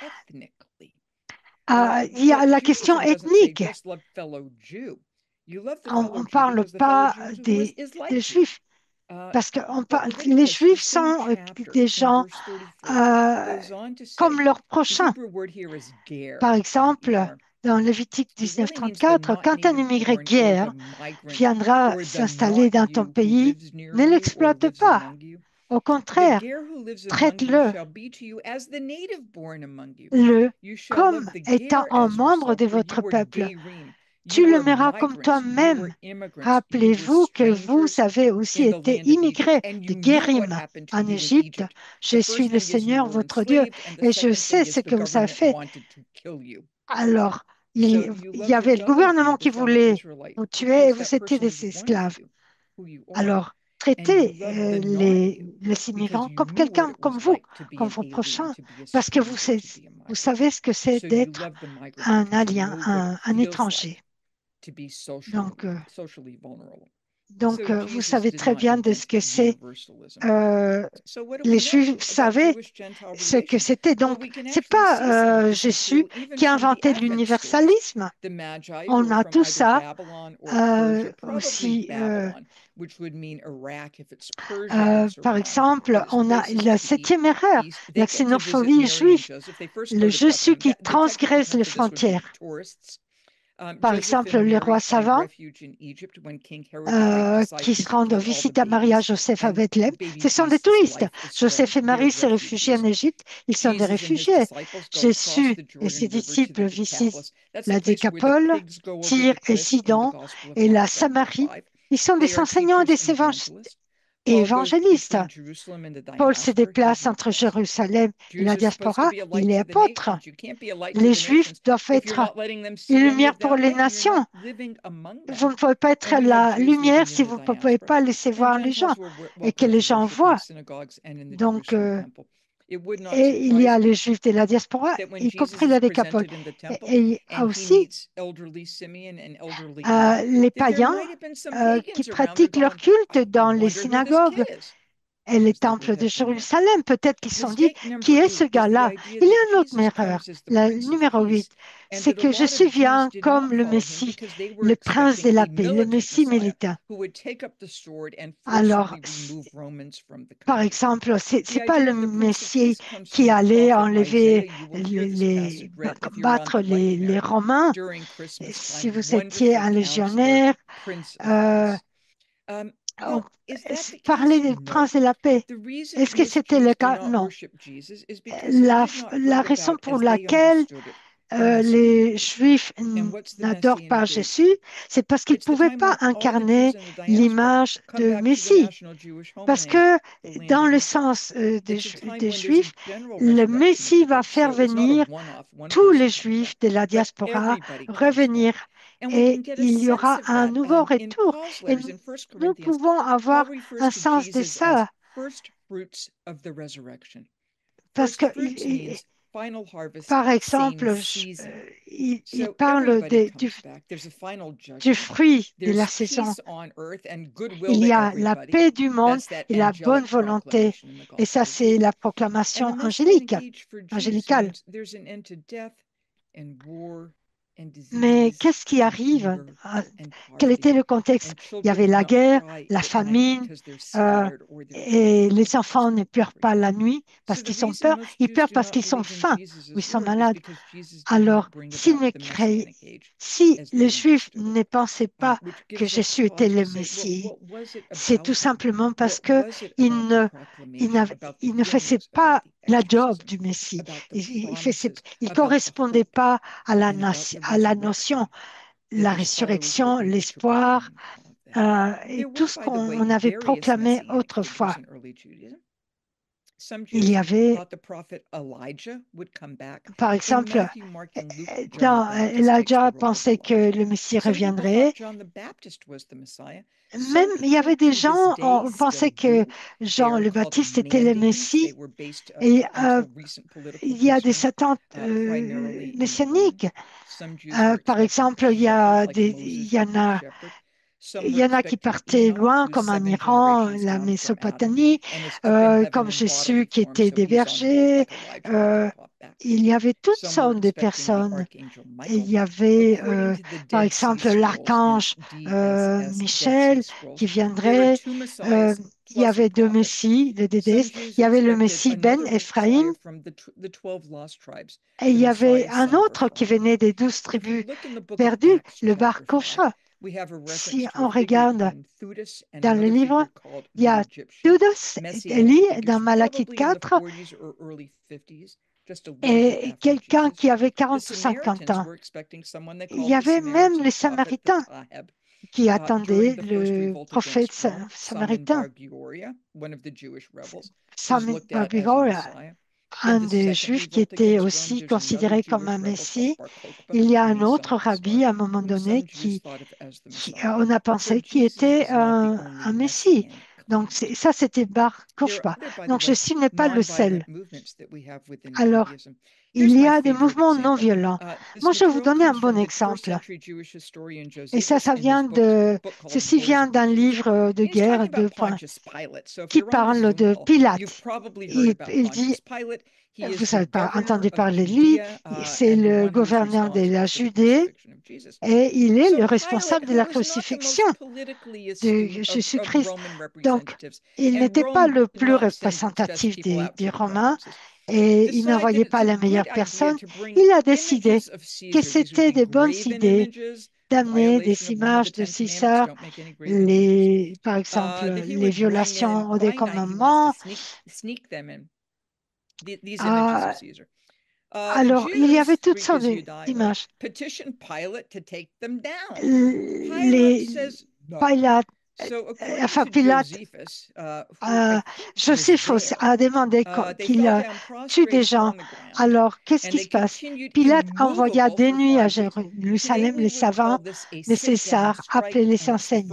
Ah, il y a la question ethnique. On ne parle pas des, des Juifs, parce que on parle, les Juifs sont euh, des gens euh, comme leurs prochains. Par exemple, dans Lévitique dix-neuf trente-quatre, quand un immigré guerre viendra s'installer dans ton pays, ne l'exploite pas. Au contraire, traite-le le comme étant un membre de votre peuple. Tu l'aimeras comme toi-même. Rappelez-vous que vous avez aussi été immigrés de Guérim en Égypte. Je suis le Seigneur, votre Dieu, et je sais ce que vous avez fait. Alors, il, il y avait le gouvernement qui voulait vous tuer et vous étiez des esclaves. Alors, traitez euh, les, les immigrants comme quelqu'un comme vous, comme vos prochains, parce que vous, vous savez ce que c'est d'être un alien, un, un étranger. Donc, euh, Donc, euh, vous savez très bien de ce que c'est. Euh, les Juifs savaient ce que c'était. Donc, c'est pas euh, Jésus qui a inventé l'universalisme. On a tout ça euh, aussi. Euh, euh, par exemple, on a la septième erreur, la xénophobie juive, le Jésus qui transgresse les frontières. Par exemple, les rois savants euh, qui se rendent visite à Marie à Joseph à Bethléem, ce sont des touristes. Joseph et Marie se réfugient en Égypte, ils sont des réfugiés. Jésus et ses disciples visitent la Décapole, Tyr et Sidon et la Samarie. Ils sont des enseignants et des évangélistes. évangéliste. Paul se déplace entre Jérusalem et la diaspora, il est apôtre. Les Juifs doivent être une lumière pour les nations. Vous ne pouvez pas être la lumière si vous ne pouvez pas laisser voir les gens et que les gens voient. Donc, euh, et il y a les Juifs de la diaspora, y compris la Décapole. Et il y a aussi euh, les païens euh, qui pratiquent leur culte dans les synagogues et les temples de Jérusalem. Peut-être qu'ils se sont dit, qui est ce gars-là? Il y a une autre erreur, la numéro huit, c'est que Jésus vient comme le Messie, le prince de la paix, le Messie militant. Alors, par exemple, ce n'est pas le Messie qui allait enlever, les, les, combattre les, les Romains. Si vous étiez un légionnaire, euh, on parlait du prince de la paix. Est-ce que c'était le cas? Non. La, la raison pour laquelle euh, les Juifs n'adorent pas Jésus, c'est parce qu'ils ne pouvaient pas incarner l'image de Messie. Parce que dans le sens euh, des, des Juifs, le Messie va faire venir tous les Juifs de la diaspora revenir et il y aura un nouveau retour. Et nous pouvons avoir un sens de ça. Parce que, il, par exemple, je, il, il parle de, du, du fruit de la saison. Il y a la paix du monde et la bonne volonté. Et ça, c'est la proclamation angélique, angélicale. Mais qu'est-ce qui arrive? Quel était le contexte? Il y avait la guerre, la famine, euh, et les enfants ne pleurent pas la nuit parce qu'ils ont peur. Ils pleurent parce qu'ils sont faim ou ils sont malades. Alors, s'ils ne créaient, si les Juifs ne pensaient pas que Jésus était le Messie, c'est tout simplement parce qu'ils ne, ils ils ne faisaient pas la job du Messie. Il ne correspondait pas à la, à la notion, la résurrection, l'espoir, euh, et tout ce qu'on avait proclamé autrefois. Il y avait, par exemple, dans, Elijah pensait que le Messie reviendrait. Même, il y avait des gens, on pensait que Jean le Baptiste était le Messie. Et euh, il y a des attentes euh, messianiques. Euh, par exemple, il y, a des, il y en a Il y en a qui partaient loin, comme en Iran, la Mésopotamie, euh, comme Jésus qui était des bergers. Euh, il y avait toutes sortes de personnes. Et il y avait, euh, par exemple, l'archange euh, Michel qui viendrait. Euh, il y avait deux messies, les Dédés. Il y avait le messie Ben Ephraim. Et il y avait un autre qui venait des douze tribus perdues, le Bar Kocha. Si on regarde dans le livre, il y a Thudos, Élie, dans Malachie quatre, et quelqu'un qui avait quarante ou cinquante ans. Il y avait même les Samaritains qui attendaient le prophète samaritain. Sam Bar Bigoria, un des Juifs qui était aussi considéré comme un Messie. Il y a un autre rabbi à un moment donné qui, qui on a pensé qu'il était un, un Messie. Donc ça, c'était Bar Kokhba. Donc Jésus n'est pas le seul. Alors, il y a des mouvements non violents. Moi, je vais vous donner un bon exemple. Et ça, ça vient de, ceci vient d'un livre de guerre de, qui parle de Pilate. Il, il dit, vous n'avez pas entendu parler de lui, c'est le gouverneur de la Judée et il est le responsable de la crucifixion de Jésus-Christ. Donc, il n'était pas le plus représentatif des, des Romains et il n'envoyait pas la meilleure personne. Il a décidé que c'était de bonnes idées d'amener des images de César, les, par exemple, les violations des commandements. Ah, alors, il y avait toutes sortes d'images. Les Pilate, enfin Pilate, euh, Joseph a demandé qu'il tue des gens. Alors, qu'est-ce qui se passe? Pilate envoya des nuits à Jérusalem les savants de César, appelés les enseignes.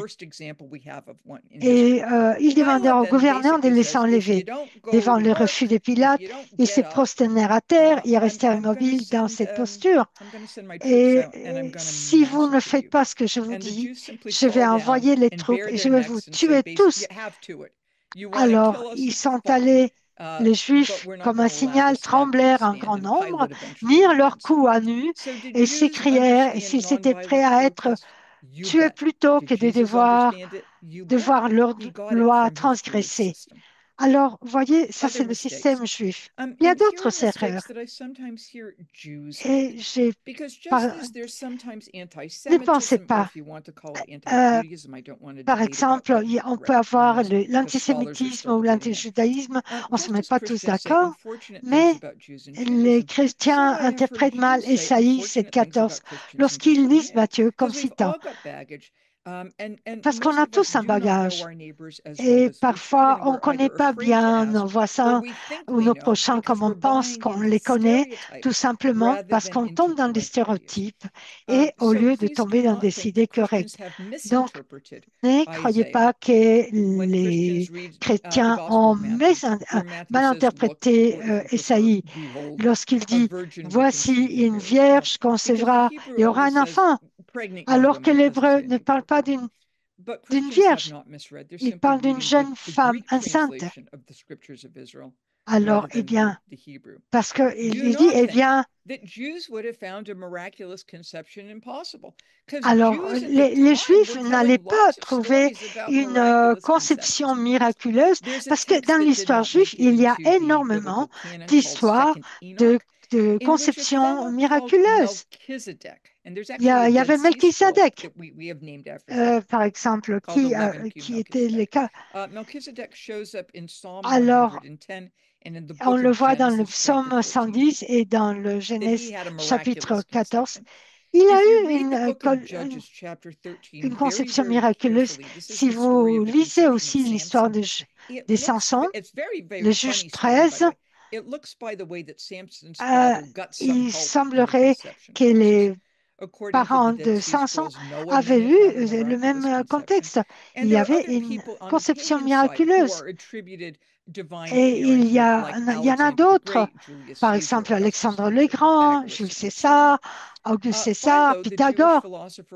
Et euh, il demandait au gouverneur de les enlever. Devant le refus de Pilate, ils se prosternèrent à terre et restèrent immobiles dans cette posture. Et euh, si vous ne faites pas ce que je vous dis, je vais envoyer les troupes et je vais vous tuer tous. Alors, ils sont allés, les Juifs, comme un signal, tremblèrent en grand nombre, mirent leurs coups à nu et s'écrièrent, et s'ils étaient prêts à être tués plutôt que de devoir, devoir leur loi transgressée. Alors, vous voyez, ça c'est le système juif. Il y a d'autres erreurs. Et j'ai par... ne pensez pas. Euh, par exemple, on peut avoir l'antisémitisme ou l'antijudaïsme, on ne se met pas tous d'accord, mais les chrétiens interprètent mal Ésaïe sept quatorze lorsqu'ils lisent Matthieu comme citant. Parce qu'on a tous un bagage et parfois on ne connaît pas bien nos voisins ou nos prochains comme on pense qu'on les connaît, tout simplement parce qu'on tombe dans des stéréotypes et au lieu de tomber dans des idées correctes. Donc, ne croyez pas que les chrétiens ont mal interprété euh, Ésaïe lorsqu'il dit « Voici une vierge concevra et aura un enfant ». Alors que l'hébreu ne parle pas d'une d'une vierge, il parle d'une jeune femme enceinte. Alors, eh bien, parce qu'il dit, eh bien, alors, les, les Juifs n'allaient pas trouver une euh, conception miraculeuse parce que dans l'histoire juive, il y a énormément d'histoires de, de conception miraculeuse. Il y, a, il y avait Melchizedek, euh, par exemple, qui, euh, qui était le cas. Alors, on le voit dans le psaume cent dix et dans le Genèse chapitre quatorze. Il a eu une, une, une conception miraculeuse. Si vous lisez aussi l'histoire de, des Samson, le juge treize, euh, il semblerait que les parents de Samson avaient eu le même contexte. Il y avait une conception miraculeuse. Et il y, a, il y en a d'autres, par exemple Alexandre le Grand, Jules César, Auguste César, Pythagore.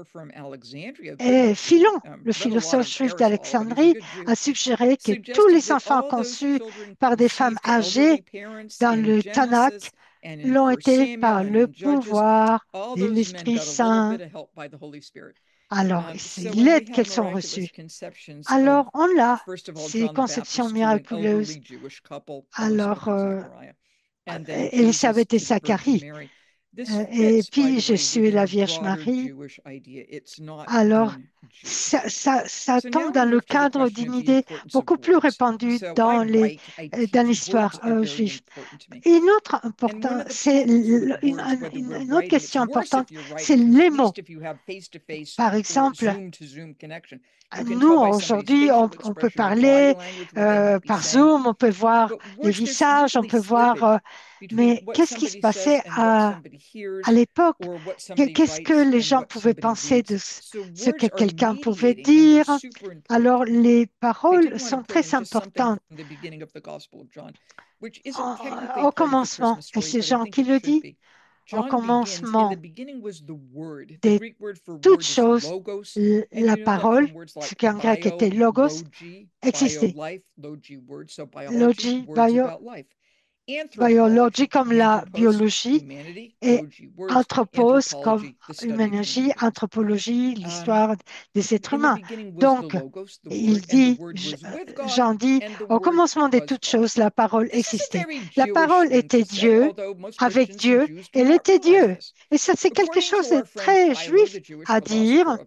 Et Philon, le philosophe juif d'Alexandrie, a suggéré que tous les enfants conçus par des femmes âgées dans le Tanakh l'ont été par le pouvoir de l'Esprit Saint. Alors, c'est l'aide qu'elles sont reçues. Alors, on l'a, ces conceptions miraculeuses. Alors, euh, Élisabeth et Zacharie. Euh, et puis, je suis la Vierge Marie. Alors, ça, ça, ça tombe dans le cadre d'une idée beaucoup plus répandue dans les, dans l'histoire euh, juive. Une autre important, c'est une, une, une autre question importante, c'est les mots. Par exemple, nous, aujourd'hui, on, on peut parler euh, par Zoom, on peut voir les visages, on peut voir euh, Mais qu'est-ce qui se passait à, à l'époque? Qu'est-ce que les gens pouvaient penser de ce que quelqu'un pouvait dire? Alors, les paroles sont très importantes. Au commencement, et c'est Jean qui le dit, au commencement de toutes choses, la parole, ce qui en grec était logos, existait. Logi, bio, biologie comme la biologie et anthropos comme humanologie, anthropologie, l'histoire des êtres humains. Donc, il dit, Jean dit, au commencement de toutes choses, la parole existait. La parole était Dieu, avec Dieu, elle était Dieu. Et ça, c'est quelque chose de très juif à dire.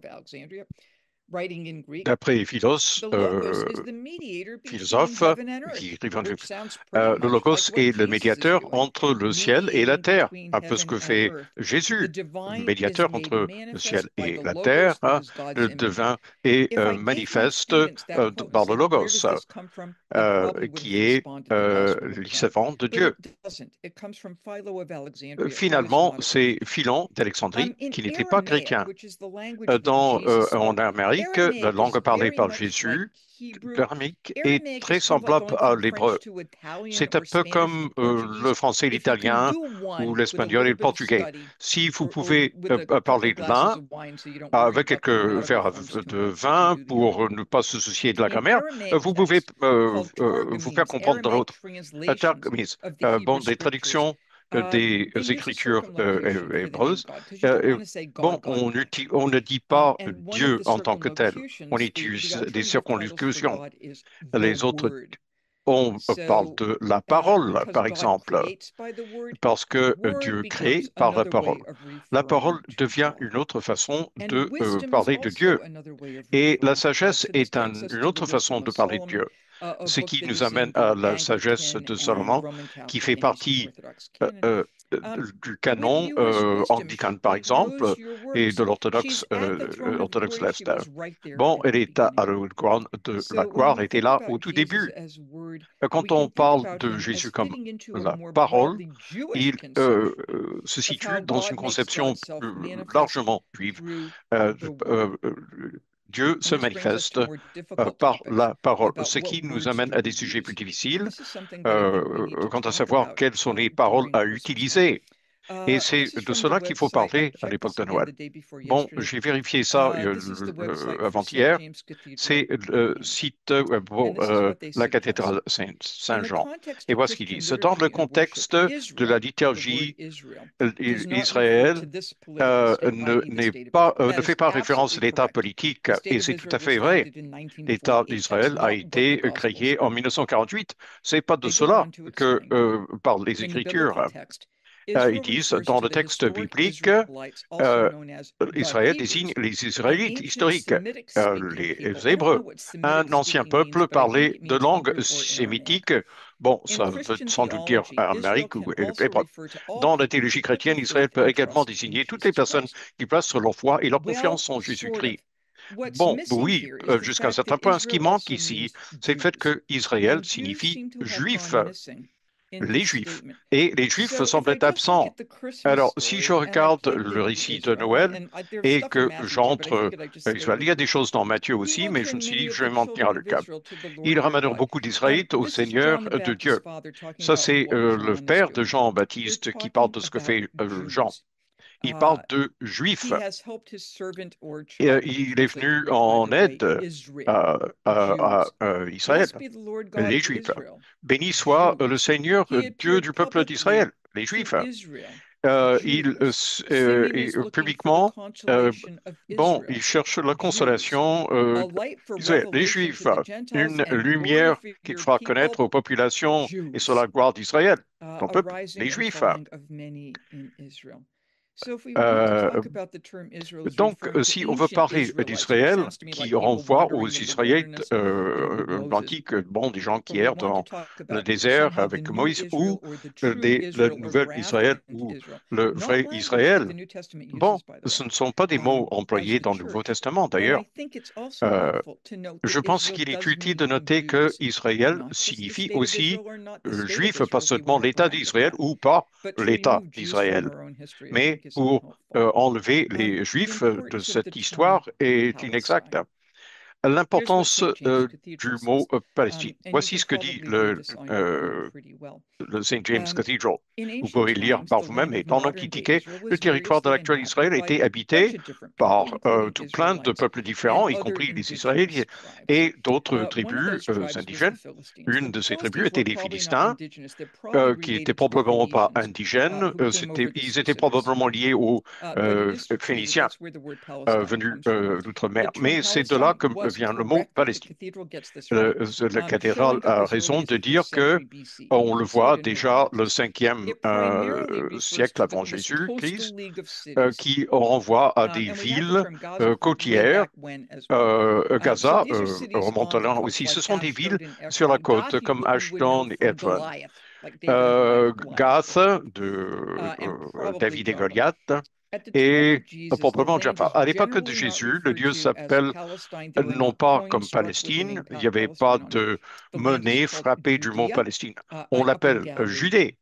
D'après Philos, euh, philosophe, qui euh, le logos est le médiateur entre le ciel et la terre, un peu ce que fait Jésus, le médiateur entre le ciel et la terre. Hein, le divin est euh, manifeste euh, par le logos, euh, qui est euh, l'issevant de Dieu. Finalement, c'est Philon d'Alexandrie, qui n'était pas chrétien. Dans, euh, en Amérique, la langue parlée par Jésus, l'araméque, est très semblable à l'hébreu. C'est un peu comme euh, le français et l'italien, ou l'espagnol et le portugais. Si vous pouvez euh, parler de l'un avec quelques verres de vin pour ne pas se soucier de la grammaire, vous pouvez euh, euh, vous faire comprendre de l'autre. Euh, bon, des traductions des écritures euh, hébreuses. Euh, bon, on, on ne dit pas Dieu en tant que tel, on utilise des circonlocutions. Les autres, on parle de la parole, par exemple, parce que Dieu crée par la parole. La parole devient une autre façon de euh, parler de Dieu. Et la sagesse est un, une autre façon de parler de Dieu. Ce qui nous amène à la sagesse de Salomon, qui fait partie euh, euh, du canon euh, anglican, par exemple, et de l'orthodoxe euh, orthodoxe l'Est. Bon, elle est à, à le, de, la gloire était là au tout début. Quand on parle de Jésus comme la parole, il euh, euh, se situe dans une conception plus largement juive. Euh, euh, euh, Dieu se manifeste euh, par la parole, ce qui nous amène à des sujets plus difficiles, euh, quant à savoir quelles sont les paroles à utiliser. Et c'est de cela qu'il faut parler à l'époque de Noël. Bon, j'ai vérifié ça euh, euh, avant-hier. C'est le site euh, bon, euh, la cathédrale Saint-Jean. Et voici ce qu'ils disent. Dans le contexte de la liturgie, Israël euh, ne, n'est pas, euh, ne fait pas référence à l'État politique, et c'est tout à fait vrai. L'État d'Israël a été créé en mille neuf cent quarante-huit. C'est pas de cela que euh, parlent les Écritures. Euh, ils disent, dans le texte biblique, euh, Israël désigne les Israélites historiques, euh, les Hébreux, un ancien peuple parlé de langue sémitique. Bon, ça veut sans doute dire amérique ou hébreu. Dans la théologie chrétienne, Israël peut également désigner toutes les personnes qui placent leur foi et leur confiance en Jésus-Christ. Bon, oui, euh, jusqu'à un certain point. Ce qui manque ici, c'est le fait que Israël signifie juif. Les Juifs. Et les Juifs semblent être absents. Alors, si je regarde le récit de Noël et que j'entre, il y a des choses dans Matthieu aussi, mais je me suis dit, je vais m'en tenir à le cap. Ils ramènent beaucoup d'Israélites au Seigneur de Dieu. Ça, c'est euh, le père de Jean-Baptiste qui parle de ce que fait euh, Jean. Il parle de Juifs. Et, euh, il est venu en aide à, à, à Israël, les Juifs. Béni soit le Seigneur, Dieu du peuple d'Israël, les Juifs. Euh, il, euh, il, publiquement, euh, bon, il cherche la consolation euh, les Juifs, une lumière qu'il fera connaître aux populations et sur la gloire d'Israël, ton peuple, les Juifs. Euh, donc, si on veut parler d'Israël, qui renvoie aux Israélites euh, antiques, bon, des gens qui errent dans le désert avec Moïse, ou des, le nouvel Israël, ou le vrai Israël, bon, ce ne sont pas des mots employés dans le Nouveau Testament, d'ailleurs. Euh, je pense qu'il est utile de noter que Israël signifie aussi euh, juif, pas seulement l'État d'Israël ou pas l'État d'Israël, mais pour euh, enlever les Juifs de cette histoire est inexact. L'importance euh, du mot euh, Palestine. Voici ce que dit le, euh, le Saint James Cathedral. Vous pouvez lire par vous-même. Et dans l'Antiquité, le territoire de l'actuel Israël était habité par euh, tout plein de peuples différents, y compris les Israéliens et d'autres tribus euh, indigènes. Une de ces tribus était les Philistins, euh, qui n'étaient probablement pas indigènes. Euh, c'était, ils étaient probablement liés aux euh, Phéniciens euh, venus euh, d'outre-mer. Mais c'est de là que vient le mot Palestine. Le, la cathédrale a raison de dire que on le voit déjà le cinquième euh, siècle avant Jésus-Christ, euh, qui renvoie à des villes euh, côtières. Euh, Gaza euh, remonte là aussi. Ce sont des villes sur la côte comme Ashdod et Edron. Euh, Gath de euh, David et Goliath et probablement Jaffa. À l'époque de Jésus, le lieu s'appelle non pas comme Palestine, il n'y avait pas de monnaie frappée du mot Palestine. On l'appelle Judée.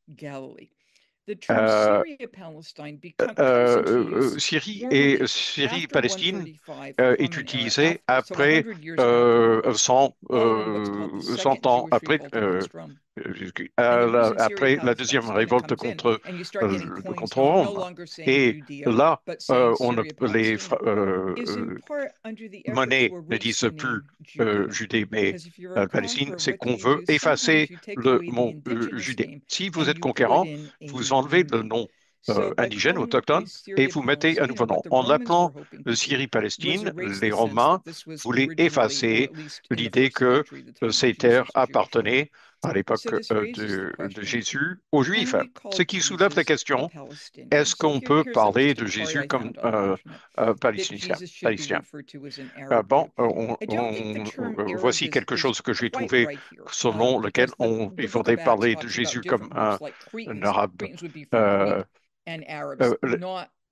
Euh, euh, euh, Syrie et Syrie-Palestine euh, est utilisée après euh, cent, euh, cent ans après, euh, euh, après la deuxième révolte contre, euh, contre Rome. Et là, euh, on ne, les euh, monnaies ne disent plus euh, Judée, mais euh, Palestine, c'est qu'on veut effacer le mot euh, Judée. Si vous êtes conquérant, vous enlevez le nom euh, indigène, autochtone, et vous mettez un nouveau nom. En l'appelant Syrie-Palestine, les Romains voulaient effacer l'idée que euh, ces terres appartenaient à l'époque euh, de, de Jésus aux Juifs. Ce qui soulève la question, est-ce qu'on peut parler de Jésus comme euh, euh, palestinien, palestinien? Euh, bon, on, on, euh, voici quelque chose que j'ai trouvé selon lequel on, il faudrait parler de Jésus comme un, un arabe. Euh, euh, le-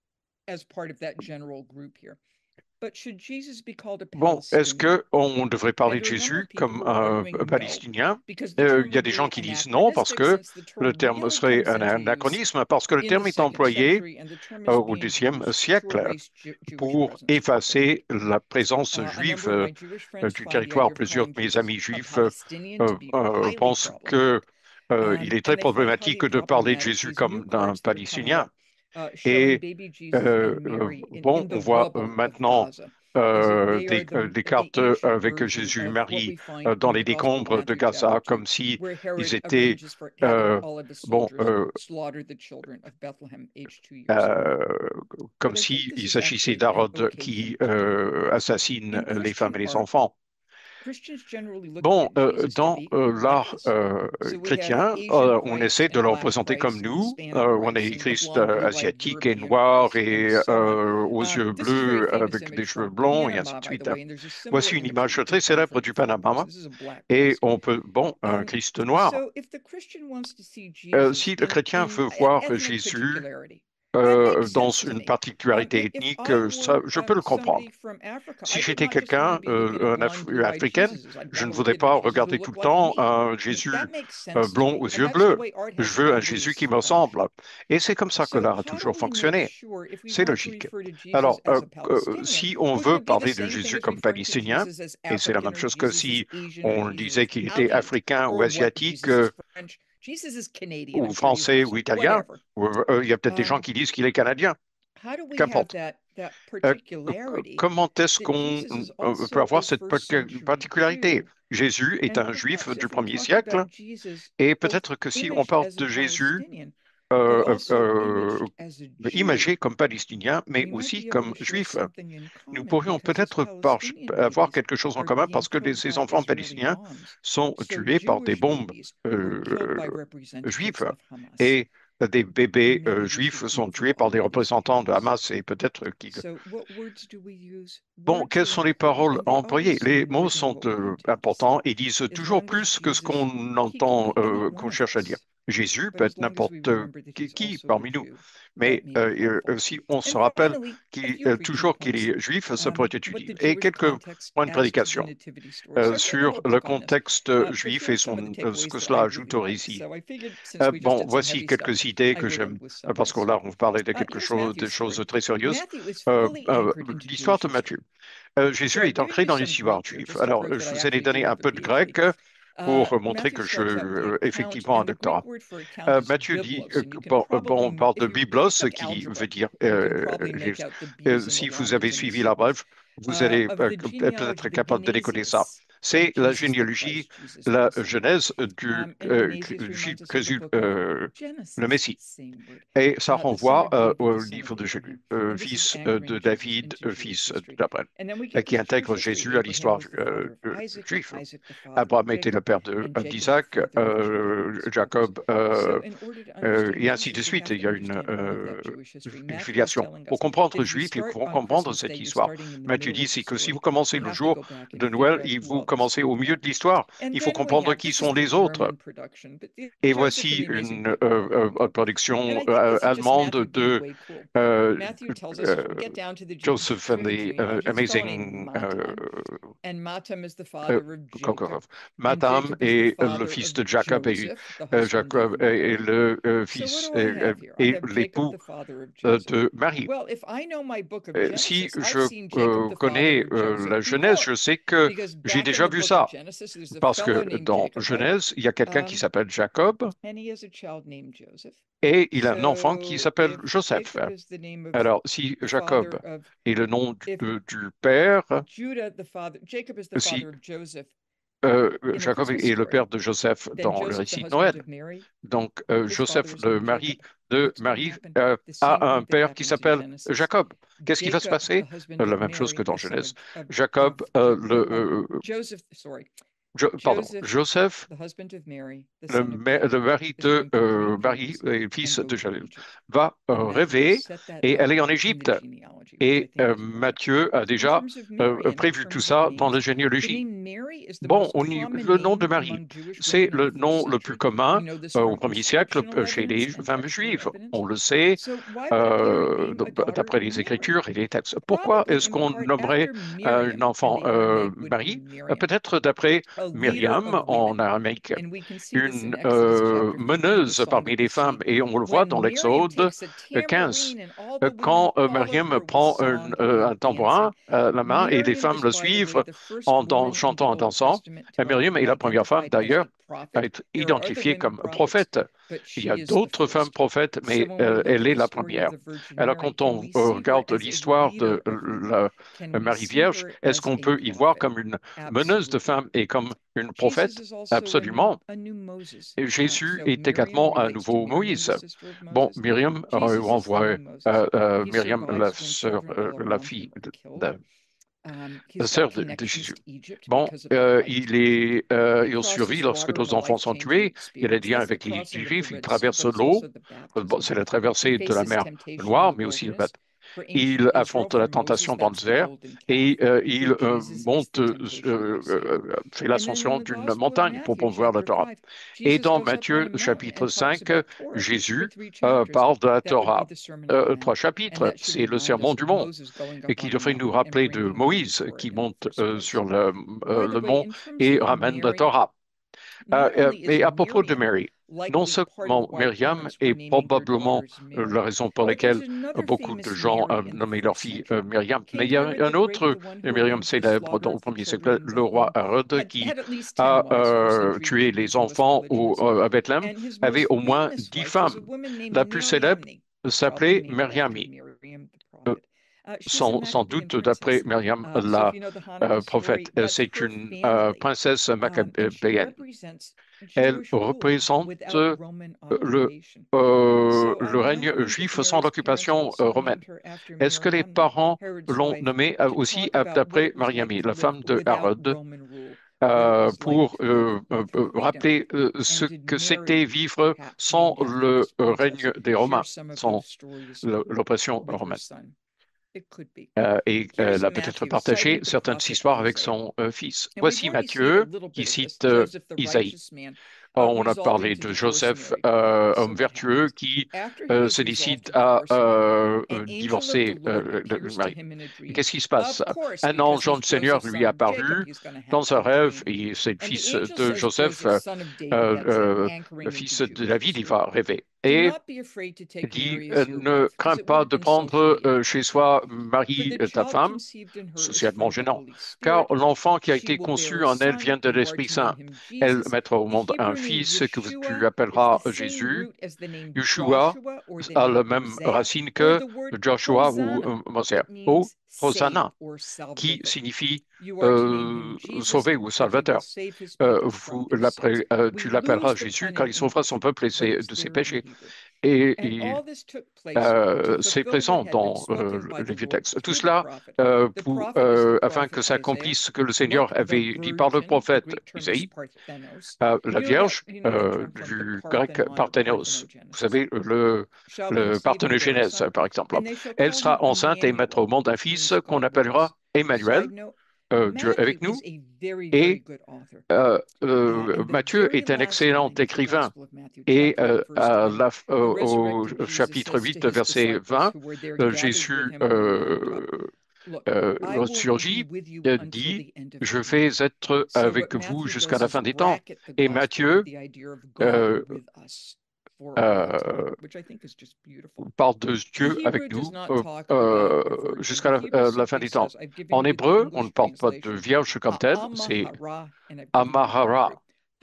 Bon, est-ce qu'on devrait parler de Jésus comme un palestinien? Euh, Il y a des gens qui disent non parce que le terme serait un anachronisme, parce que le terme est employé euh, au deuxième siècle pour effacer la présence juive euh, euh, du territoire. Plusieurs de mes amis juifs euh, euh, pensent que euh, il est très problématique de parler de Jésus comme d'un palestinien. Et euh, euh, bon, on voit euh, maintenant euh, des, euh, des cartes avec Jésus et Marie euh, dans les décombres de Gaza, comme si ils étaient euh, bon, euh, euh, comme s'il s'agissait d'Hérode qui euh, assassine les femmes et les enfants. Bon, euh, dans euh, l'art euh, chrétien, euh, on essaie de le représenter comme nous. Euh, on a des Christ euh, asiatiques et noirs et euh, aux yeux bleus avec des cheveux blonds et ainsi de suite. Voici une image très célèbre du Panama et on peut, bon, un Christ noir. Euh, si le chrétien veut voir Jésus euh, dans une particularité ethnique, euh, ça, je peux le comprendre. Si j'étais quelqu'un, euh, un Af africaine, je ne voudrais pas regarder tout le temps un Jésus euh, blond aux yeux bleus. Je veux un Jésus qui me ressemble. Et c'est comme ça que l'art a toujours fonctionné. C'est logique. Alors, euh, euh, si on veut parler de Jésus comme palestinien, et c'est la même chose que si on disait qu'il était africain ou asiatique, euh, ou français ou italien, ou, euh, il y a peut-être des gens qui disent qu'il est canadien. Qu'importe. Euh, comment est-ce qu'on euh, peut avoir cette particularité? Jésus est un juif du premier siècle et peut-être que si on parle de Jésus euh, euh, imagé comme palestinien, mais aussi comme juif, nous pourrions peut-être avoir quelque chose en commun parce que les, ces enfants palestiniens sont tués par des bombes euh, juives et des bébés euh, juifs sont tués par des représentants de Hamas et peut-être qu'ils... Bon, quelles sont les paroles employées? Les mots sont euh, importants et disent toujours plus que ce qu'on entend, euh, qu'on cherche à dire. Jésus peut être n'importe qui, qui parmi nous, mais euh, euh, si on se rappelle qu'il, euh, toujours qu'il est juif, ça pourrait être étudié. Et quelques points de prédication euh, sur le contexte juif et son, euh, ce que cela ajoute au récit. Euh, bon, voici quelques idées que j'aime, euh, parce que là, on parlait de quelque chose, de choses très sérieuses. Euh, euh, L'histoire de Matthieu. Euh, Jésus est ancré dans l'histoire juive. Alors, euh, je vous ai donné un peu de grec pour montrer que je, euh, effectivement, un doctorat. Euh, Matthieu dit, euh, bon, euh, bon, on parle de biblos, qui veut dire, euh, euh, si vous avez suivi la brève, vous allez euh, peut-être capable de décoder ça. C'est la généalogie, la genèse du euh, Jésus, euh, le Messie. Et ça renvoie euh, au livre de Jésus, euh, fils euh, de David, euh, fils d'Abraham, qui intègre Jésus à l'histoire euh, juive. Abraham était le père d'Isaac, euh, Jacob, euh, euh, et ainsi de suite. Il y a une, euh, une filiation. Pour comprendre le juif, il faut comprendre cette histoire. Matthieu dit c'est que si vous commencez le jour de Noël, vous commencez au milieu de l'histoire. Il faut comprendre qui sont les autres. Et voici une euh, euh, production euh, allemande de euh, euh, Joseph and the uh, Amazing uh, euh, Matam est le fils de Jacob et, euh, Jacob est le euh, fils et, et l'époux euh, de Marie. Euh, si je euh, connais euh, la Genèse, je sais que j'ai déjà vu ça, parce que dans Genèse, il y a quelqu'un qui s'appelle Jacob et il a un enfant qui s'appelle Joseph. Alors, si Jacob est le nom du, du père, si euh, Jacob est le père de Joseph dans le récit de Noël, donc euh, Joseph, le mari de Marie, euh, a un père qui s'appelle Jacob. Qu'est-ce qui va se passer? La même chose que dans Genèse. Jacob, euh, le... Euh, Jo, pardon, Joseph, le, le mari de euh, Marie, et fils de Jalil, va euh, rêver et elle est en Égypte. Et euh, Matthieu a déjà euh, prévu tout ça dans la généalogie. Bon, on y, le nom de Marie, c'est le nom le plus commun euh, au premier siècle euh, chez les femmes juives. On le sait euh, d'après les Écritures et les textes. Pourquoi est-ce qu'on nommerait euh, un enfant euh, Marie? Peut-être d'après Myriam en araméque, une euh, meneuse parmi les femmes, et on le voit dans l'Exode quinze, quand euh, Myriam prend un, euh, un tambourin à la main et les femmes le suivent en dan- chantant, en dansant. Et Myriam est la première femme d'ailleurs à être identifiée comme prophète. Il y a d'autres femmes prophètes, mais euh, elle est la première. Alors quand on euh, regarde l'histoire de la Marie Vierge, est-ce qu'on peut y voir comme une meneuse de femmes et comme une prophète? Absolument. Et Jésus est également un nouveau Moïse. Bon, Myriam euh, renvoie euh, euh, Myriam, la sœur, euh, la fille de, de la sœur de, de Jésus. Bon, euh, il est, euh, il survit lorsque nos enfants sont tués. Il a des liens avec les Juifs. Il traverse l'eau. Bon, c'est la traversée de la mer Noire, mais aussi le bateau. Il affronte la tentation dans le désert et euh, il euh, monte, euh, euh, fait l'ascension d'une montagne pour pouvoir la Torah. Et dans Matthieu chapitre cinq, Jésus euh, parle de la Torah. Euh, trois chapitres, c'est le sermon du mont, et qui devrait nous rappeler de Moïse qui monte euh, sur le, euh, le mont et ramène la Torah. Euh, euh, et à propos de Mary, non seulement Myriam est probablement euh, la raison pour laquelle euh, beaucoup de gens ont nommé leur fille euh, Myriam, mais il y a un autre Myriam célèbre dans, au premier siècle, le roi Hérode, qui a euh, tué les enfants au, euh, à Bethléem, avait au moins dix femmes. La plus célèbre s'appelait Myriami. Euh, sans, sans doute d'après Myriam, la euh, prophète. C'est une euh, princesse macabéenne. Elle représente euh, le, euh, le règne juif sans l'occupation euh, romaine. Est-ce que les parents l'ont nommée aussi d'après Mariami, la femme de Hérode? euh, pour euh, euh, euh, rappeler euh, ce que c'était vivre sans le euh, règne des Romains, sans le- l'oppression romaine. Euh, et elle a peut-être partagé certaines histoires avec son euh, fils. Voici Matthieu qui cite euh, Isaïe. On a parlé de Joseph, euh, homme vertueux, qui euh, se décide à euh, euh, divorcer euh, le, le mari. Et qu'est-ce qui se passe? Un ange du Seigneur lui est apparu dans un rêve, et c'est le fils de Joseph, euh, euh, le fils de David, il va rêver. Et il dit, euh, ne crains pas de prendre euh, chez soi Marie, ta femme, socialement gênant, car l'enfant qui a été conçu en elle vient de l'Esprit Saint. Elle mettra au monde un fils que tu appelleras Jésus. Yeshua a la même racine que Joshua ou euh, Mosè, ou Hosanna, qui signifie euh, sauver ou salvateur. Euh, vous euh, tu l'appelleras Jésus car il sauvera son peuple et ses, de ses péchés. Et, et euh, c'est présent dans euh, les vieux textes. Tout cela euh, pour, euh, afin que s'accomplisse ce que le Seigneur avait dit par le prophète Isaïe. Euh, la Vierge, euh, du grec parthénos, vous savez, le, le parthénogenèse, par exemple. Elle sera enceinte et mettra au monde un fils qu'on appellera Emmanuel, euh, Dieu avec nous. Et euh, euh, Matthieu est un excellent écrivain. Et euh, à la, euh, au chapitre huit, verset vingt, euh, Jésus euh, euh, ressurgit, euh, dit, je vais être avec vous jusqu'à la fin des temps. Et Matthieu euh, euh, parle de Dieu avec nous euh, euh, jusqu'à la, euh, la fin des temps. En hébreu, on ne parle pas de vierge comme telle, c'est Amahara.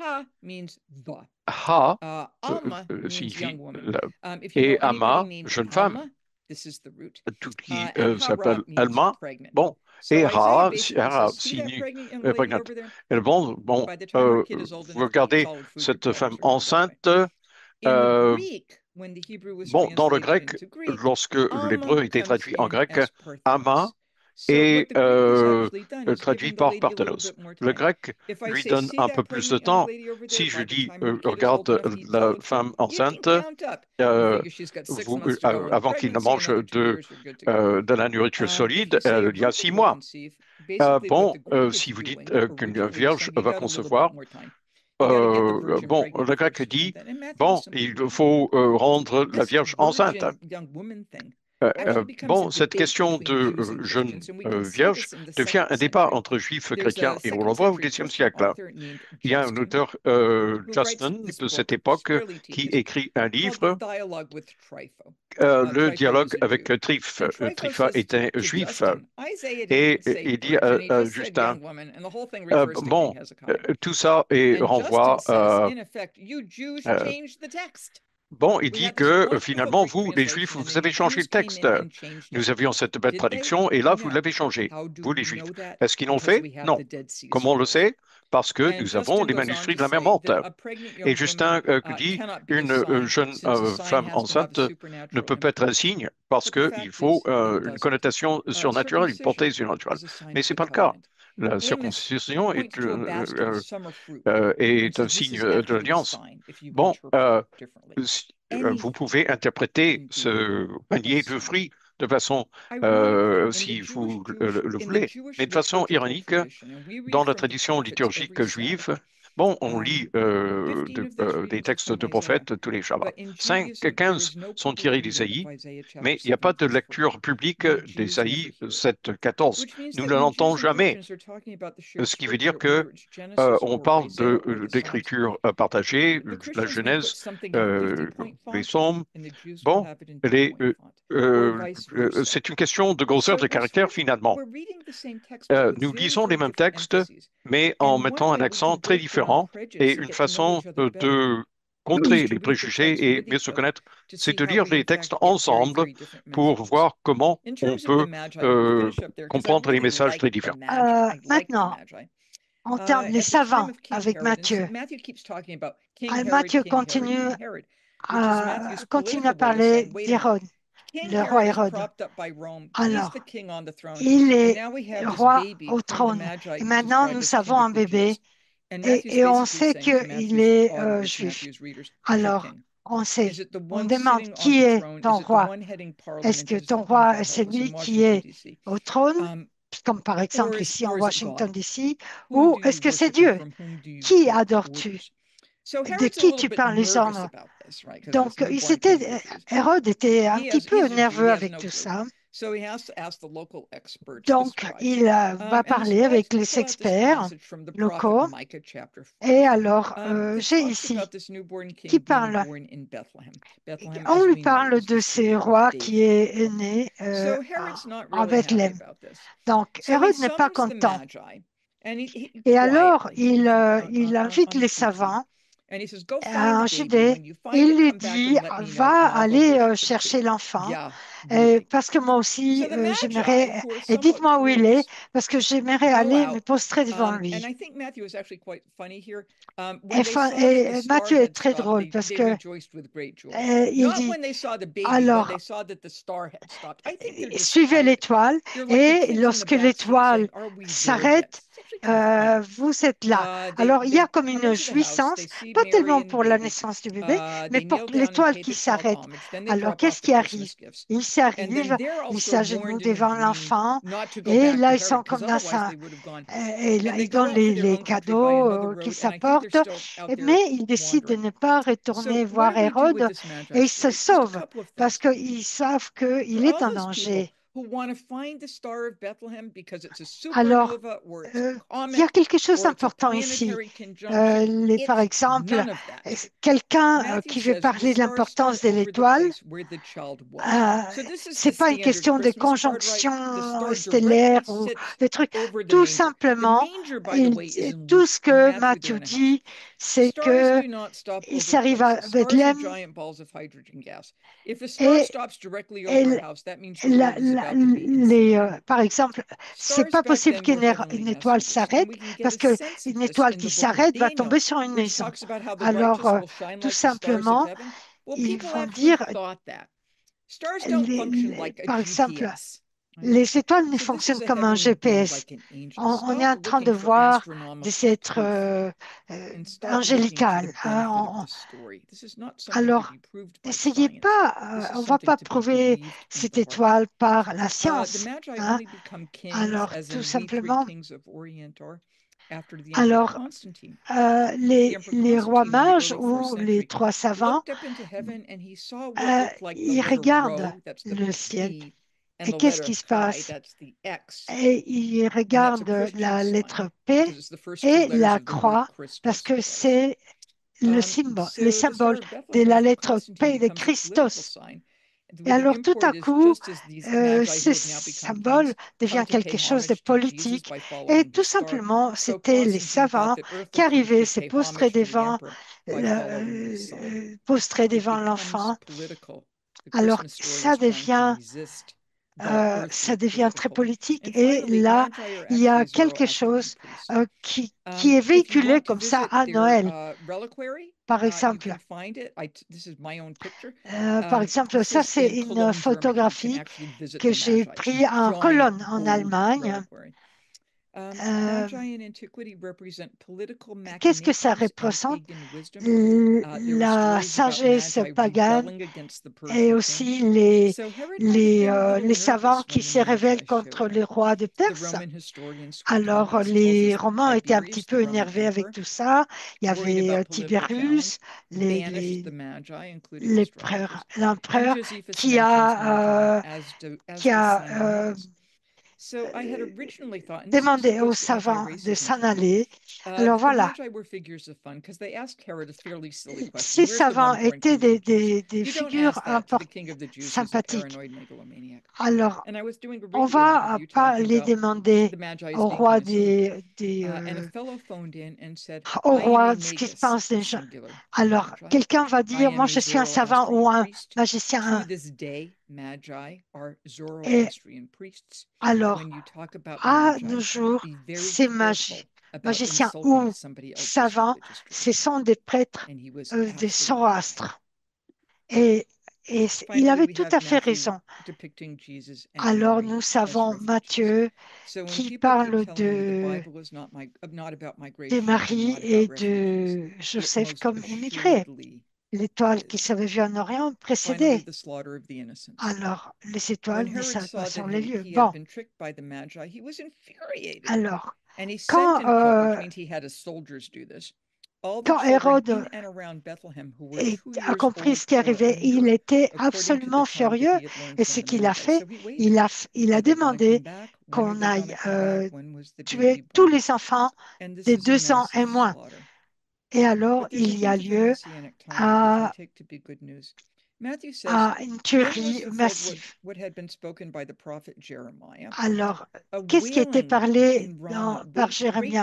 Ha euh, euh, signifie la, et Ama, jeune femme, tout qui euh, s'appelle Alma. Bon, et Ra, si- Ra signifie euh, prégnante. Et bon, bon euh, vous regardez cette femme enceinte. Euh, bon, dans le grec, lorsque l'hébreu était traduit en grec, Ama est euh, traduit par Parthénos. Le grec lui donne un peu plus de temps. Si je dis, euh, regarde la femme enceinte, euh, vous, euh, avant qu'il ne mange de, euh, de la nourriture solide, euh, il y a six mois. Euh, bon, euh, si vous dites euh, qu'une vierge va concevoir, euh, bon, le grec dit, bon, il faut euh, rendre la vierge enceinte. Euh, euh, bon, cette question de euh, jeune euh, vierge devient un débat entre juifs, chrétiens et on le voit au deuxième siècle. Il y a un auteur, euh, Justin, de cette époque, qui écrit un livre, euh, le dialogue avec Tryphe. Tryphe est un juif et il dit à, à Justin, euh, bon, euh, tout ça est renvoie à... Euh, Bon, il dit que euh, finalement, vous, les Juifs, vous avez changé le texte. Nous avions cette belle traduction et là, vous l'avez changé, vous, les Juifs. Est-ce qu'ils l'ont fait? Non. Comment on le sait? Parce que nous avons les manuscrits de la mer Morte. Et Justin euh, dit, une euh, jeune euh, femme enceinte ne peut pas être un signe parce qu'il faut euh, une connotation surnaturelle, une portée surnaturelle. Mais ce n'est pas le cas. La circoncision est, euh, euh, euh, est un signe de l'alliance. Bon, euh, vous pouvez interpréter ce panier de fruits de façon, euh, si vous le, le voulez, mais de façon ironique, dans la tradition liturgique juive, bon, on lit euh, de, euh, des textes de prophètes tous les Shabbats. Cinq, quinze sont tirés d'Ésaïe, mais il n'y a pas de lecture publique d'Ésaïe sept, quatorze. Nous ne l'entendons jamais. Ce qui veut dire que euh, on parle de, d'écriture partagée, la Genèse, euh, les psaumes. Bon, les, euh, euh, euh, c'est une question de grosseur de caractère finalement. Euh, nous lisons les mêmes textes, mais en mettant un accent très différent et une façon euh, de contrer les préjugés et mieux se connaître, c'est de lire les textes ensemble pour voir comment on peut euh, comprendre les messages très différents. Euh, maintenant, on termine les savants avec Matthieu. Matthieu continue à, continue à parler d'Hérode. le roi Hérode. Alors, il est roi au trône. Et maintenant, nous avons un bébé et, et on sait qu'il est euh, juif. Alors, on sait, on demande qui est ton roi. Est-ce que ton roi, c'est lui qui est au trône, comme par exemple ici en Washington, D C, ou est-ce que c'est Dieu? Qui adores-tu? De qui tu parles les ordres? Donc, il était, Hérode était un petit peu nerveux avec tout ça. Donc, il euh, va parler avec les experts locaux. Et alors, euh, j'ai ici qui parle. On lui parle de ce roi qui est né euh, à Bethléem. Donc, Hérode n'est pas content. Et alors, il, euh, il invite les savants en Judée. Il lui dit, va aller euh, chercher l'enfant. Euh, parce que moi aussi, euh, j'aimerais, et dites-moi où il est, parce que j'aimerais aller me postrer devant lui. Et, fin, et Matthieu est très drôle parce que euh, il dit, alors, suivez l'étoile, et lorsque l'étoile s'arrête, euh, vous êtes là. Alors, il y a comme une jouissance, pas tellement pour la naissance du bébé, mais pour l'étoile qui s'arrête. Alors, qu'est-ce qui arrive? Ils s'arrivent, ils s'agenouillent devant l'enfant, et là, ils sont comme dans ça. Et là, ils donnent les, les cadeaux euh, qu'ils s'apportent, mais ils décident de ne pas retourner voir Hérode, et ils se sauvent parce qu'ils savent qu'il est en danger. Alors, euh, il y a quelque chose d'important ici. Euh, les, par exemple, quelqu'un euh, qui veut parler de l'importance de l'étoile, euh, ce n'est pas une question de conjonction stellaire ou de trucs. Tout simplement, il, tout ce que Matthieu dit, c'est qu'il s'arrive à Bethléem et, et la, la, les, euh, par exemple, c'est pas possible qu'une une étoile s'arrête parce qu'une étoile qui s'arrête va tomber sur une maison. Alors, euh, tout simplement, ils vont dire, les, les, par exemple, les étoiles ne fonctionnent comme un G P S. On, on est en train de voir des êtres euh, euh, angélicales. Hein, on, alors, n'essayez pas, euh, on ne va pas prouver cette étoile par la science. Hein. Alors, tout simplement, alors, euh, les, les rois mages ou les trois savants, euh, ils regardent le ciel. Et qu'est-ce qui se passe? Et ils regardent la lettre P et la croix parce que c'est le symbole, le symbole de la lettre P de Christos. Et alors tout à coup, euh, ce symbole devient quelque chose de politique et tout simplement, c'était les savants qui arrivaient, se postraient devant, euh, postraient devant l'enfant. Alors ça devient Euh, ça devient très politique et là, il y a quelque chose euh, qui, qui est véhiculé comme ça à Noël. Par exemple, euh, par exemple, ça c'est une photographie que j'ai prise en Cologne en Allemagne. Euh, Qu'est-ce que ça représente? La sagesse pagane et aussi les, les, euh, les savants qui se révèlent contre les rois de Perse. Alors, les Romains étaient un petit peu énervés avec tout ça. Il y avait euh, Tiberius, l'empereur qui a, euh, qui a euh, demander aux savants de s'en aller. Alors voilà, ces savants étaient des, des, des figures importantes, sympathiques. Alors, on ne va pas les demander au roi des, des euh, au roi ce qui se passe des gens. Alors, quelqu'un va dire, moi je suis un savant ou un magicien. Et alors, à nos jours, ces magi magiciens ou savants, ce sont des prêtres euh, des Zoroastre. Et Et il avait tout à fait raison. Alors, nous savons Matthieu qui parle de, de Marie et de Joseph comme immigrés. L'étoile qui s'avait vue en Orient précédait. Alors, les étoiles ne savent pas sur les lieux. Bon. Alors, quand, euh, quand Hérode a compris ce qui arrivait, il était absolument furieux. Et ce qu'il a fait, il a, il a demandé qu'on aille euh, tuer tous les enfants des deux ans et moins. Et alors, il y a lieu à, à une tuerie massive. Alors, qu'est-ce qui était parlé dans, par Jérémie?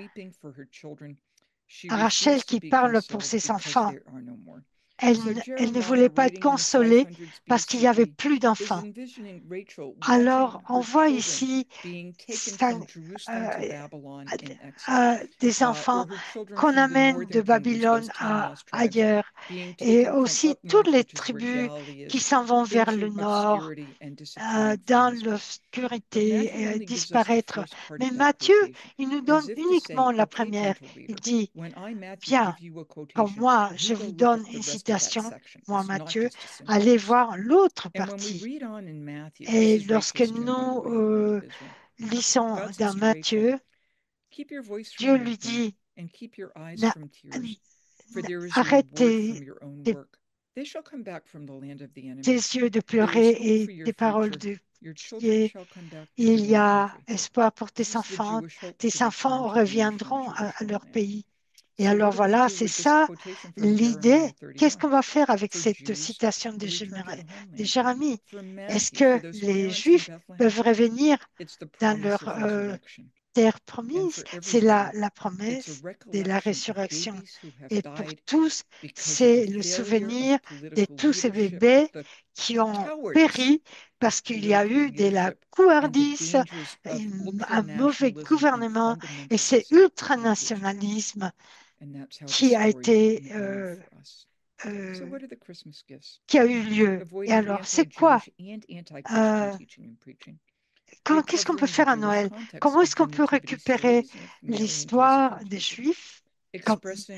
Rachel qui parle pour ses enfants. Elle, elle ne voulait pas être consolée parce qu'il n'y avait plus d'enfants. Alors, on voit ici cinq, euh, euh, des enfants qu'on amène de Babylone à, ailleurs, et aussi toutes les tribus qui s'en vont vers le nord, euh, dans l'obscurité, et disparaître. Mais Matthieu, il nous donne uniquement la première. Il dit, bien, comme moi, je vous donne une citation, moi, Matthieu, allez voir l'autre partie. Et lorsque nous euh, lisons dans Matthieu, Dieu lui dit, arrêtez tes, tes yeux de pleurer et tes paroles de pitié. Il y a espoir pour tes enfants. Tes enfants reviendront à, à leur pays. Et alors voilà, c'est ça l'idée. Qu'est-ce qu'on va faire avec cette citation de Jérémie? Est-ce que les Juifs peuvent revenir dans leur euh, terre promise? C'est la, la promesse de la résurrection. Et pour tous, c'est le souvenir de tous ces bébés qui ont péri parce qu'il y a eu de la couardise, un mauvais gouvernement, et c'est ultranationalisme qui a été euh, euh, qui a eu lieu. Et alors, c'est quoi euh, qu'est-ce qu'on peut faire à Noël? Comment est-ce qu'on peut récupérer l'histoire des Juifs, comme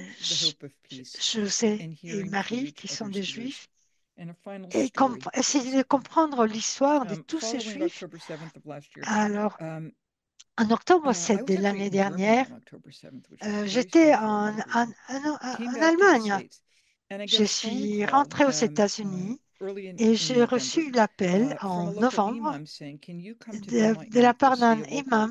José et Marie, qui sont des Juifs, et essayer de comprendre l'histoire de tous ces Juifs? Alors, en octobre sept de l'année dernière, euh, j'étais en, en, en, en Allemagne. Je suis rentrée aux États-Unis et j'ai reçu l'appel en novembre de, de la part d'un imam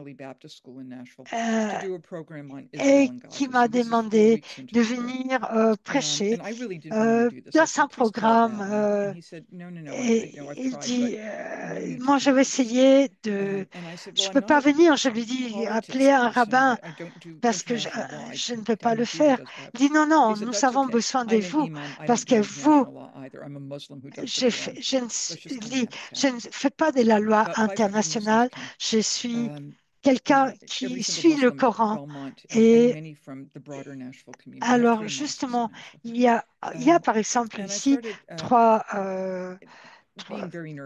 euh, et qui m'a demandé de venir euh, prêcher euh, dans un programme. Euh, et il dit, euh, moi je vais essayer de... Je ne peux pas venir. Je lui dis, appelez un rabbin parce que je, je ne peux pas le faire. Il dit, non, non, nous avons besoin de vous parce que vous, je, fais, je, ne, je ne fais pas de la loi internationale, je suis quelqu'un qui suit le Coran. Et alors, justement, il y a, il y a par exemple ici trois... Euh, trois,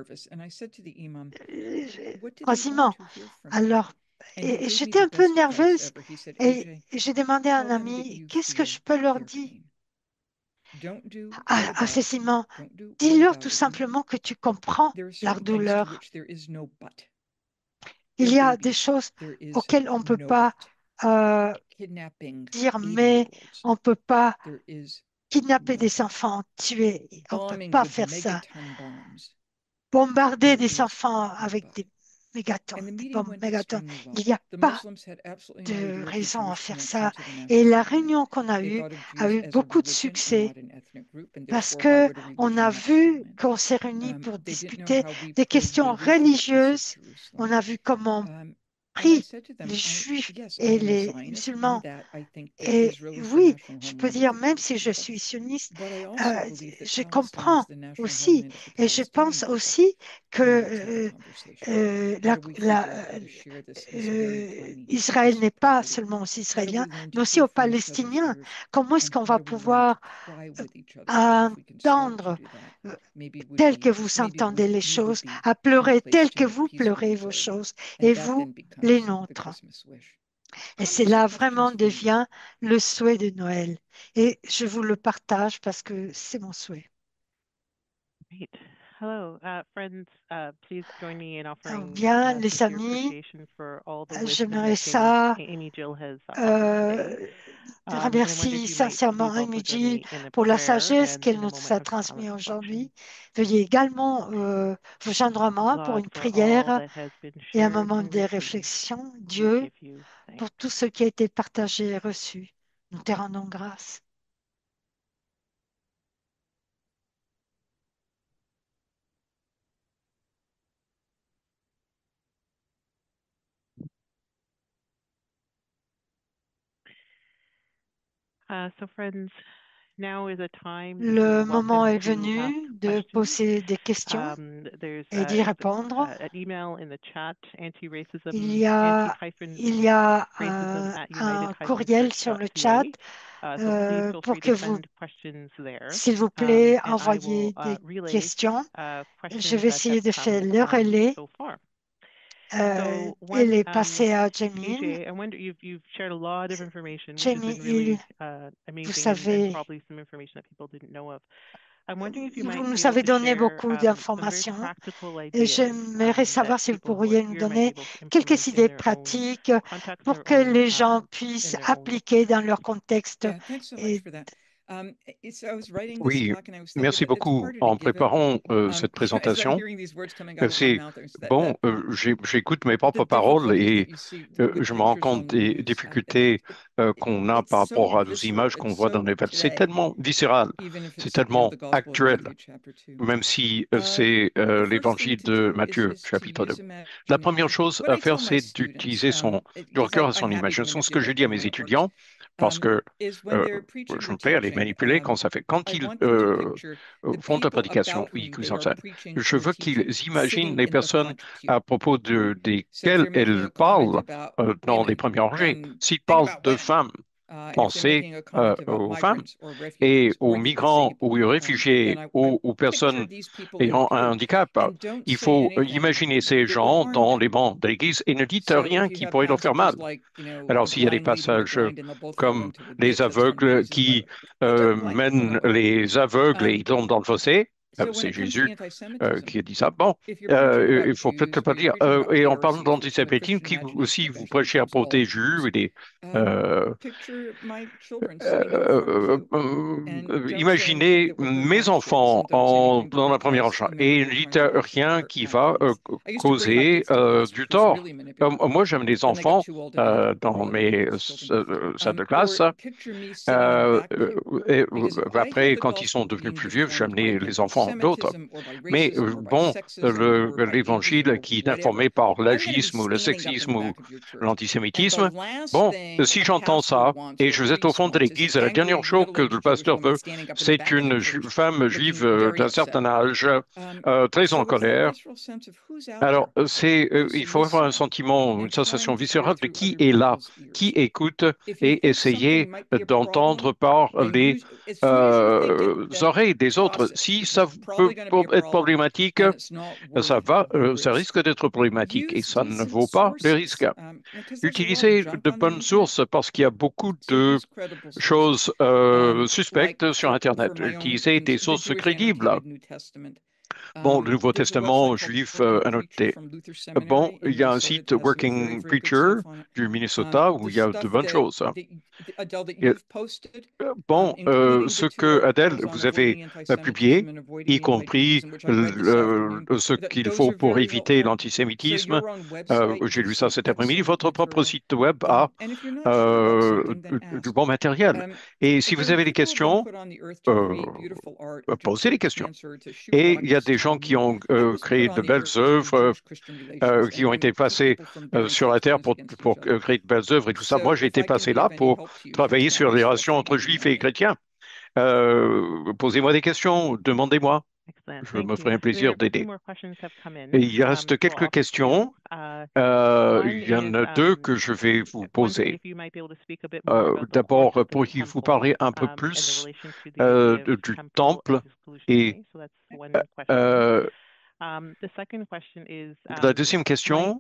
trois imams. Alors, et, et j'étais un peu nerveuse et j'ai demandé à un ami, qu'est-ce que je peux leur dire à, à ces imams? Dis-leur tout simplement que tu comprends leur douleur. Il y a des choses auxquelles on ne peut pas euh, dire, mais on ne peut pas kidnapper des enfants, tuer, on ne peut pas faire ça. Bombarder des enfants avec des mégatons, des bombes mégatons. Il n'y a pas de raison à faire ça. Et la réunion qu'on a eue a eu beaucoup de succès parce qu'on a vu qu'on s'est réunis pour discuter des questions religieuses. On a vu comment pris les Juifs et les musulmans. Et oui, je peux dire, même si je suis sioniste, euh, je comprends aussi, et je pense aussi que euh, euh, la, la, euh, Israël n'est pas seulement aux Israéliens, mais aussi aux Palestiniens. Comment est-ce qu'on va pouvoir entendre euh, tel que vous entendez les choses, à pleurer tel que vous pleurez vos choses, et vous les nôtres? Et c'est là vraiment devient le souhait de Noël. Et je vous le partage parce que c'est mon souhait. Great. Hello, uh, friends. Uh, please join me in Alors offering bien, uh, les sincere amis, appreciation for all the wisdom j'aimerais that Jamie, ça Amy Jill has uh, offered today. euh, Um, and I wonder remercie if you might sincèrement please also Amy join Jill me in a pour la prayer sagesse and qu'elle in a nous moment a of transmise silent reflection. aujourd'hui. Veuillez également euh, vous joindre à moi pour God, une for all prière that has been et un shared moment and de received, réflexion. we Dieu, give you thanks. pour tout ce qui a été partagé et reçu, nous te rendons grâce. Uh, so, friends, now is a time to Le moment welcome est to ask venu de questions. poser des questions Um, there's et uh, d'y répondre. uh, an email in the chat, anti-racism, Il y a, il y a anti-racism un, at un united courriel church sur le dot c a. chat Uh, so please euh, feel pour free que to vous, send questions there. s'il vous Um, plaît, and I will envoyez uh, des relay questions. uh, Je questions vais that essayer have de come faire le um, relais so far. euh, So et one, les um, passer à Jamil. A J, I wonder you've you've shared a lot of information, which has been Jamil, really uh, vous amazing and, and savez, probably some information that people didn't know of. I'm wondering if you vous might be nous able avez to donné share beaucoup um, some very d'informations practical et ideas j'aimerais um, that savoir si vous people who are pourriez nous here might be donner able to quelques implement in idées their own pratiques context, pour their que own les uh, gens in puissent their own local appliquer dans context. leur contexte. Yeah, thanks so much Et for that. Um, so I was writing this Oui, talk and I was thinking merci that it's beaucoup. harder to En give it préparant euh, um, cette as I'm présentation, hearing these words coming euh, out of my c'est mouth. That, bon, that euh, j'ai- j'écoute mes the propres paroles difficulties that et you see euh, with je me rends pictures compte on the des news, uh, difficultés it, euh, it, qu'on a it's par so rapport à nos visceral, images it's qu'on voit dans so les nouvelles. C'est today, tellement viscéral, even if c'est it's, you know, tellement the Gospel of actuel, Matthew chapter two. même si euh, Uh, c'est the euh, first thing l'évangile to de do is, Matthieu, is to chapitre deux. use La première imagination. chose What à I tell faire, my c'est students, d'utiliser um, son, du because cœur I, à son I'm happy to imagination. Ce que je manipulate dis à them mes when it works, étudiants, parce um, que is when euh, they're preaching je or me plais à les teaching, manipuler quand um, ça fait, quand I ils want them to euh, picture the font la people prédication, about oui, whom qu'ils they are enseignent. preaching Je or veux teaching qu'ils imaginent sitting les in the personnes front pew. à propos de, So if desquelles they're making elles a comment parlent about euh, dans les women, premières rangées. then S'ils think parlent about de women. femmes, Uh, and if they're pensez making a euh, comment about aux femmes migrants or et refugees aux or the migrants ou disabled, aux um, then réfugiés I, I ou aux picture personnes these people in the ayant un pew handicap. and don't Il say faut euh, anything imaginer ces that will gens harm dans them. les bancs de l'église et ne dites So rien if you qui have pourrait leur faire mal. passages like, you know, Alors, the s'il y a des blind leading the passages blind and they'll both fall comme into a les ditch, that's kind of aveugles Jesus, by the qui way. Well, they're euh, blind people, mènent not okay. les aveugles et Um, ils tombent dans le fossé, euh, so when c'est it comes to Jésus euh, anti-Semitism, qui a dit ça. Bon, if you're preaching euh, about il faut peut-être Jews pas or you're dire. preaching Euh, about et en parlant Pharisees, which in the d'antisémitisme, Christian qui vous- aussi imagination vous eventually prêchez à becomes propos all des Jews, Juifs et des um, euh, picture my children sitting in the front euh, pew euh, and euh, don't say anything imaginez that will hurt my mes kids enfants and don't say en, anything that dans will la première cause rangée you know et the ne other dites congregation to rien hurt qui my va euh, kids. I used to bring my causer kids to euh, class, du which was tort. really Euh, manipulative. moi, j'aime les Then they got enfants too old and I euh, brought dans other mes people's children. euh, salles Um, de or classe. picture me sitting in the Euh, back euh, pew. et, Because euh, if I hear après, the quand ils sont gospel devenus being plus vieux, j'ai deformed by amené les enfants d'autres. anti-Semitism or by Mais racism euh, or by bon, sexism le- or by ageism l'évangile or qui est whatever, informé par I'm going to be l'agisme ou le standing up in the sexisme ou back of your church. And the l'antisémitisme, last bon, thing si a j'entends pastor ça, wants et or a je vous êtes au priest fond de wants is an l'église, la dernière angry chose que le middle-aged Jewish pasteur woman veut, standing up in the c'est back of the une ju- church femme juive looking euh, very d'un upset. certain âge, Um, euh, très en so with that colère. visceral sense of who's out Alors, there, euh, c'est, euh, who's il faut avoir un listening sentiment, and une sensation trying to hear viscérale de through qui other est là, people's qui ears. écoute If you et think something essayer might be a problem, d'entendre par then les you, as soon as you think it, euh, then oreilles des autres. toss it Si because ça it's peut probably going to be po- a être problem problématique, and it's not ça worth va, the euh, ça risk. risque d'être problématique et Use ça ne decent vaut pas le risque. sources um, because there's a lot of Utilisez junk de on the bonnes internet. sources parce qu'il y a beaucoup So de use credible sources. choses euh, Um, like suspectes sur for, for Internet. my own, Utilisez cons- des the sources Jewish crédibles. Annotated New Testament. Bon, le Um, Nouveau there's a website Testament called juif euh, Working Preacher annoté. from Luther Bon, Seminary in il y a un Minnesota site that has some very, Working very good Preacher stuff on it. du Um, Minnesota où the il y a de stuff bonnes that, choses. that, Adele, that Et, you've posted, euh, um, bon, euh, including ce the two que Adèle, articles on vous avez avoiding euh, anti-Semitism publié, and avoiding y compris anti-Judaism, which I read this le- afternoon, ce th- qu'il those faut are pour very éviter helpful. So l'antisémitisme, your own euh, website j'ai lu is ça cet après-midi, excellent votre propre material. site web a Um, and if you're not sure about euh, something, then du ask. bon matériel. Um, Et si there vous are avez des people who have been questions, put on the earth to euh, create beautiful art euh, or to posez les cure questions. cancer or to shoot Et il y a rockets des to gens qui ont euh, créé de belles œuvres, euh, qui ont été passés euh, sur la terre pour, pour euh, créer de belles œuvres et tout ça. Moi, j'ai été passé là pour travailler sur les relations entre juifs et chrétiens. Euh, posez-moi des questions, demandez-moi. Je me ferai un plaisir d'aider. Et il reste quelques questions. Euh, il y en a deux que je vais vous poser. Euh, D'abord, pourriez vous parler un peu plus euh, de- du temple et euh, la deuxième question,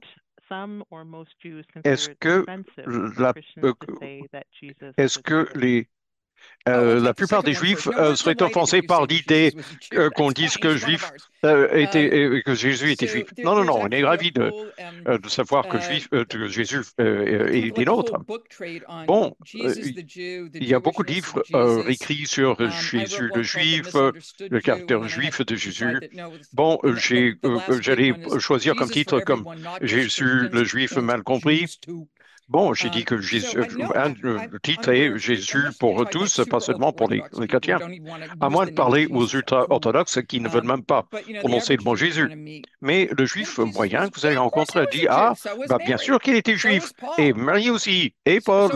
est-ce que la, euh, est-ce que les Euh, la plupart des Juifs euh, seraient offensés par l'idée euh, qu'on dise que Juif euh, était, euh, que Jésus était Juif. Non, non, non. On est ravis de, euh, de savoir que, Juif, euh, que Jésus euh, est des nôtres. Bon, euh, il y a beaucoup de livres euh, écrits sur Jésus le Juif, euh, le caractère juif de Jésus. Bon, euh, j'ai, euh, j'allais choisir comme titre comme Jésus le Juif mal compris. Bon, j'ai dit que Jésus, un le titre est Jésus pour tous, pas seulement pour les, les chrétiens. À moins de parler aux ultra-orthodoxes qui ne veulent même pas prononcer le mot Jésus. Mais le juif moyen que vous allez rencontrer a dit, ah, bah, bien sûr qu'il était juif, et Marie aussi, et Paul,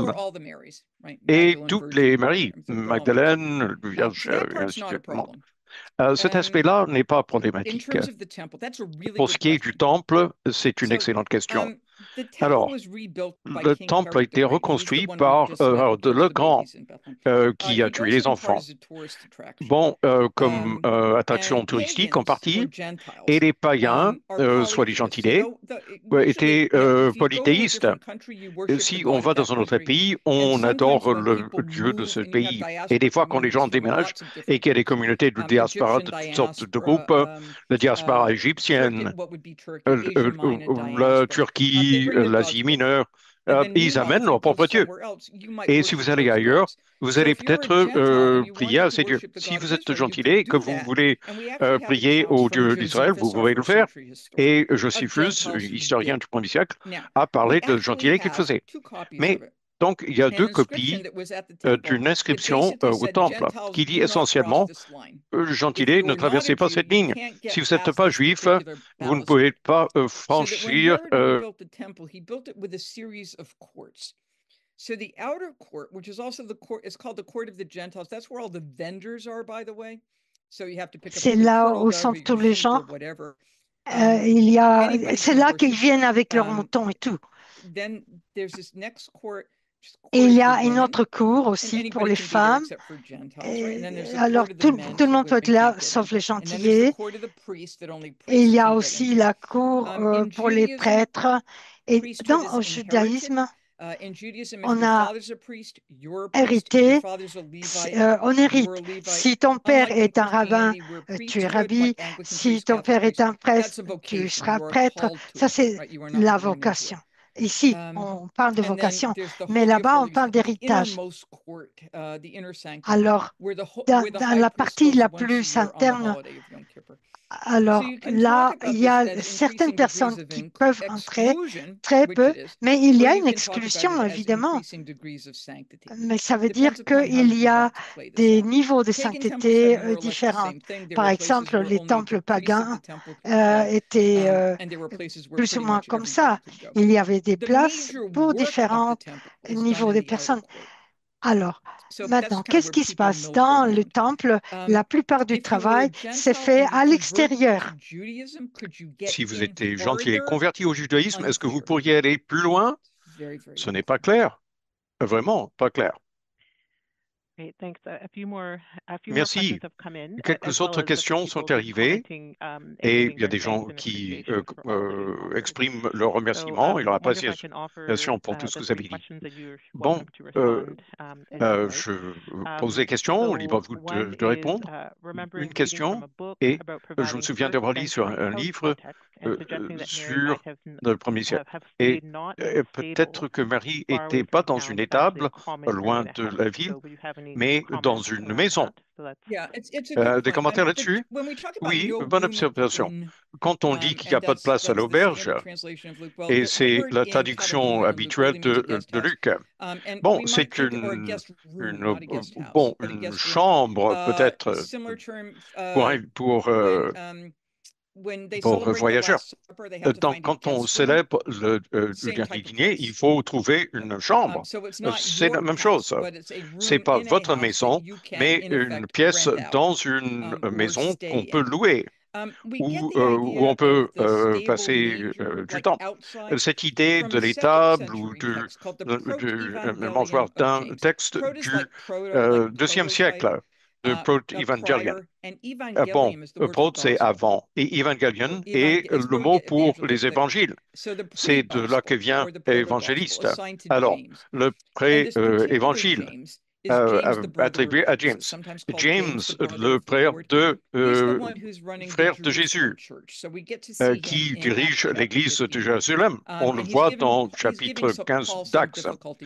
et toutes les Maries, Magdalène, Vierge, et ainsi de suite. Bon. Euh, cet aspect-là n'est pas problématique. Pour ce qui est du temple, c'est une excellente question. Alors, le temple a été reconstruit par euh, de le grand euh, qui a tué les enfants. Bon, euh, comme euh, attraction touristique en partie, et les païens, euh, soit les gentilés, étaient euh, polythéistes. Si on va dans un autre pays, on adore le Dieu de ce pays. Et des fois, quand les gens déménagent et qu'il y a des communautés de diaspora, de toutes sortes de groupes, la diaspora égyptienne, euh, euh, la Turquie, l'Asie mineure, euh, ils amènent leur propre Dieu. Et si vous allez ailleurs, vous allez peut-être euh, prier à ces dieux. Si vous êtes gentilé et que vous voulez euh, prier au Dieu d'Israël, vous pouvez le faire. Et Josephus, historien du premier siècle, a parlé de gentilé qu'il faisait. Mais donc, il y a deux copies euh, d'une inscription euh, au temple qui dit essentiellement euh, gentilé, ne traversez pas cette ligne. Si vous n'êtes pas juif, vous ne pouvez pas euh, franchir. Euh, So the outer court, which is also the court, is called the court of the Gentiles. That's where all the vendors are, by the way. So you have to pick up C'est là où sont tous les gens. Euh, il y a, c'est là qu'ils viennent avec leur mouton et tout. Then there's this next court. Et il y a une autre cour aussi pour les femmes. Et alors tout, tout le monde peut être là, sauf les gentillés. Et il y a aussi la cour euh, pour les prêtres. Et dans le judaïsme, on a hérité, euh, on hérite. Si ton père est un rabbin, tu es rabbi. Si ton père est un prêtre, tu seras prêtre. Ça, c'est la vocation. Ici, on parle de vocation, mais là-bas, on parle d'héritage. Alors, dans, dans la partie la plus interne, alors là, il y a certaines personnes qui peuvent entrer, très peu, mais il y a une exclusion, évidemment. Mais ça veut dire qu'il y a des niveaux de sainteté euh, différents. Par exemple, les temples païens euh, étaient euh, plus ou moins comme ça. Il y avait des places pour différents niveaux de personnes. Alors, maintenant, qu'est-ce qui se passe dans le temple? La plupart du travail s'est fait à l'extérieur. Si vous étiez gentil et converti au judaïsme, est-ce que vous pourriez aller plus loin? Ce n'est pas clair. Vraiment, pas clair. Merci. Quelques autres questions sont arrivées et il y a des gens qui euh, euh, expriment leur remerciement et leur appréciation pour tout ce que vous avez dit. Bon, euh, euh, je pose des questions, libre à vous de, de répondre. Une question, et je me souviens d'avoir lu sur un, un livre euh, sur le premier siècle. Et euh, peut-être que Marie n'était pas dans une étable loin de la ville, mais dans une maison. Euh, des commentaires là-dessus? Oui, bonne observation. Quand on dit qu'il n'y a pas de place à l'auberge, et c'est la traduction habituelle de, de Luc, bon, c'est une, une, bon, une chambre peut-être pour, pour euh, pour voyageurs. Donc, quand on célèbre le, euh, le dernier dîner, il faut trouver une chambre. C'est la même chose. C'est pas votre maison, mais une pièce dans une maison qu'on peut louer. Où, euh, où on peut euh, passer euh, du temps. Cette idée de l'étable ou du, du euh, mangeoire d'un texte du euh, deuxième siècle, de Proto-Évangélion. Euh, bon, Proto, c'est avant, et Évangélion est le mot pour les évangiles. C'est de là que vient évangéliste. Alors, le pré-évangile, Euh, attribué à James. James, le frère de, euh, frère de Jésus, euh, qui dirige l'Église de Jérusalem. On le voit dans le chapitre quinze d'Actes,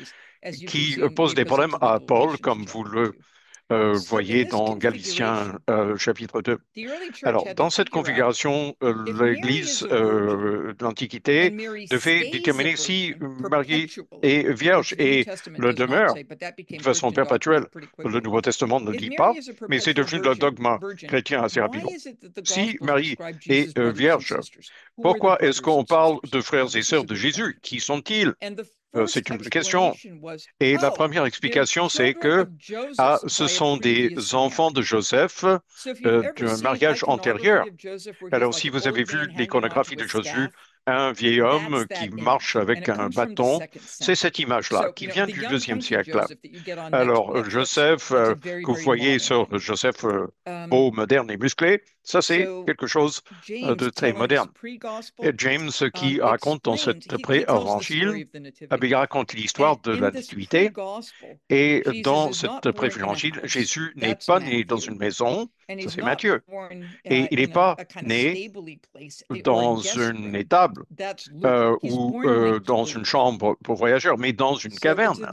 qui pose des problèmes à Paul, comme vous le euh, voyez dans Galatiens euh, chapitre deux. Alors, dans cette configuration, euh, l'Église euh, de l'Antiquité devait déterminer si Marie est vierge et le demeure de façon perpétuelle. Le Nouveau Testament ne le dit pas, mais c'est devenu le dogme chrétien assez rapidement. Si Marie est euh, vierge, pourquoi est-ce qu'on parle de frères et sœurs de Jésus? Qui sont-ils? Euh, c'est une question. Et la première explication, c'est que ah, ce sont des enfants de Joseph euh, d'un mariage antérieur. Alors, si vous avez vu l'iconographie de Jésus, un vieil homme qui marche avec un bâton, c'est cette image-là qui vient du deuxième siècle. Alors, Joseph, euh, que vous voyez sur Joseph euh, beau, moderne et musclé, ça c'est quelque chose euh, de très moderne. Et James, qui raconte dans cet pré-évangile, il raconte l'histoire de la nativité, et dans cet pré-évangile, Jésus n'est pas né dans une maison, ça c'est Matthieu, et il n'est pas né dans une étable euh, ou euh, dans une chambre pour voyageurs, mais dans une caverne.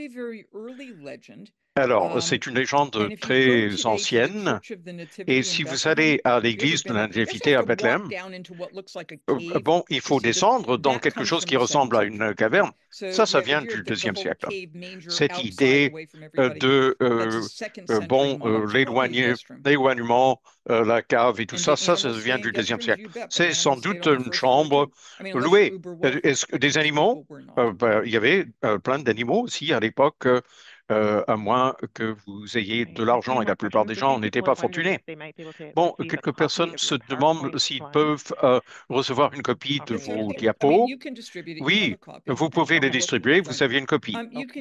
Alors, c'est une légende très ancienne, et si vous allez à l'église de la Nativité à Bethléem, euh, bon, il faut descendre dans quelque chose qui ressemble à une caverne. Ça, ça vient du deuxième siècle. Cette idée euh, de, euh, euh, bon, euh, l'éloignement, euh, la cave et tout ça, ça, ça vient du deuxième siècle. C'est sans doute une chambre louée. Est-ce que des animaux? Euh, ben, il y avait euh, plein d'animaux aussi à l'époque. Euh, Euh, à moins que vous ayez de l'argent, et la plupart des gens n'étaient pas fortunés. Bon, quelques personnes se demandent s'ils peuvent euh, recevoir une copie de vos diapos. Oui, vous pouvez les distribuer, vous avez une copie.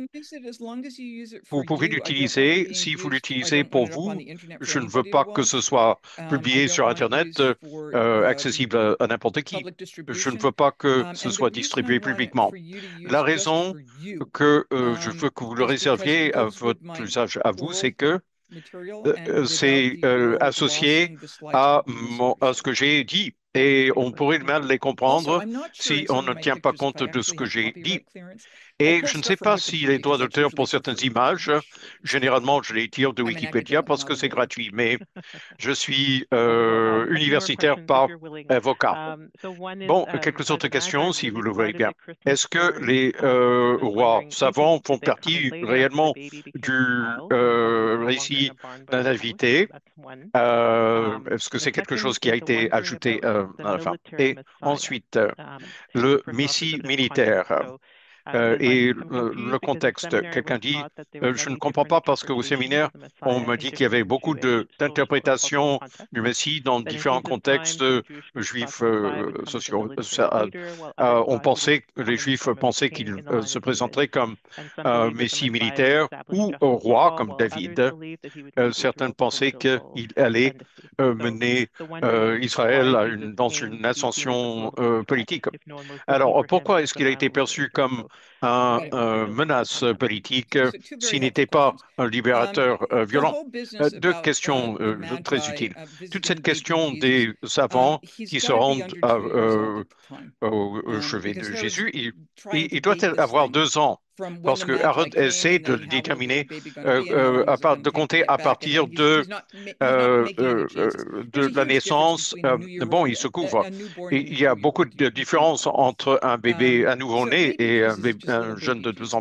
Vous pouvez l'utiliser si vous l'utilisez pour vous. Je ne veux pas que ce soit publié sur Internet, euh, accessible à, à n'importe qui. Je ne veux pas que ce soit distribué publiquement. La raison que euh, je veux que vous le réserviez à votre usage à vous, c'est que euh, c'est euh, associé à, mon, à ce que j'ai dit. Et on pourrait mal les comprendre si on ne tient pas compte de ce que j'ai dit. Et je ne sais pas si les droits d'auteur pour certaines images, généralement je les tire de Wikipédia parce que c'est gratuit, mais je suis euh, universitaire par avocat. Bon, quelques autres questions si vous le voyez bien. Est-ce que les euh, rois savants font partie réellement du euh, récit de la nativité? Euh, Est-ce que c'est quelque chose qui a été ajouté euh, à la fin? Et ensuite, euh, le Messie militaire. Euh, et le, le contexte. Quelqu'un dit, euh, je ne comprends pas parce qu'au séminaire, on me dit qu'il y avait beaucoup d'interprétations du Messie dans différents contextes euh, juifs euh, sociaux. Ça, euh, on pensait, les Juifs pensaient qu'il euh, se présenterait comme un Messie militaire ou un roi comme David. Euh, certains pensaient qu'il allait euh, mener euh, Israël à une, dans une ascension euh, politique. Alors, pourquoi est-ce qu'il a été perçu comme un, un menace politique s'il n'était pas un libérateur euh, violent? Euh, deux questions euh, très utiles. Toute cette question des savants qui se rendent à, euh, au, au chevet de Jésus, il, il, il doit avoir deux ans. Parce que Harod essaie de le déterminer, euh, euh, à part, de compter à partir de, euh, euh, de la naissance. Euh, bon, il se couvre. Et il y a beaucoup de différences entre un bébé, un nouveau-né et un, bébé, un jeune de deux enfants.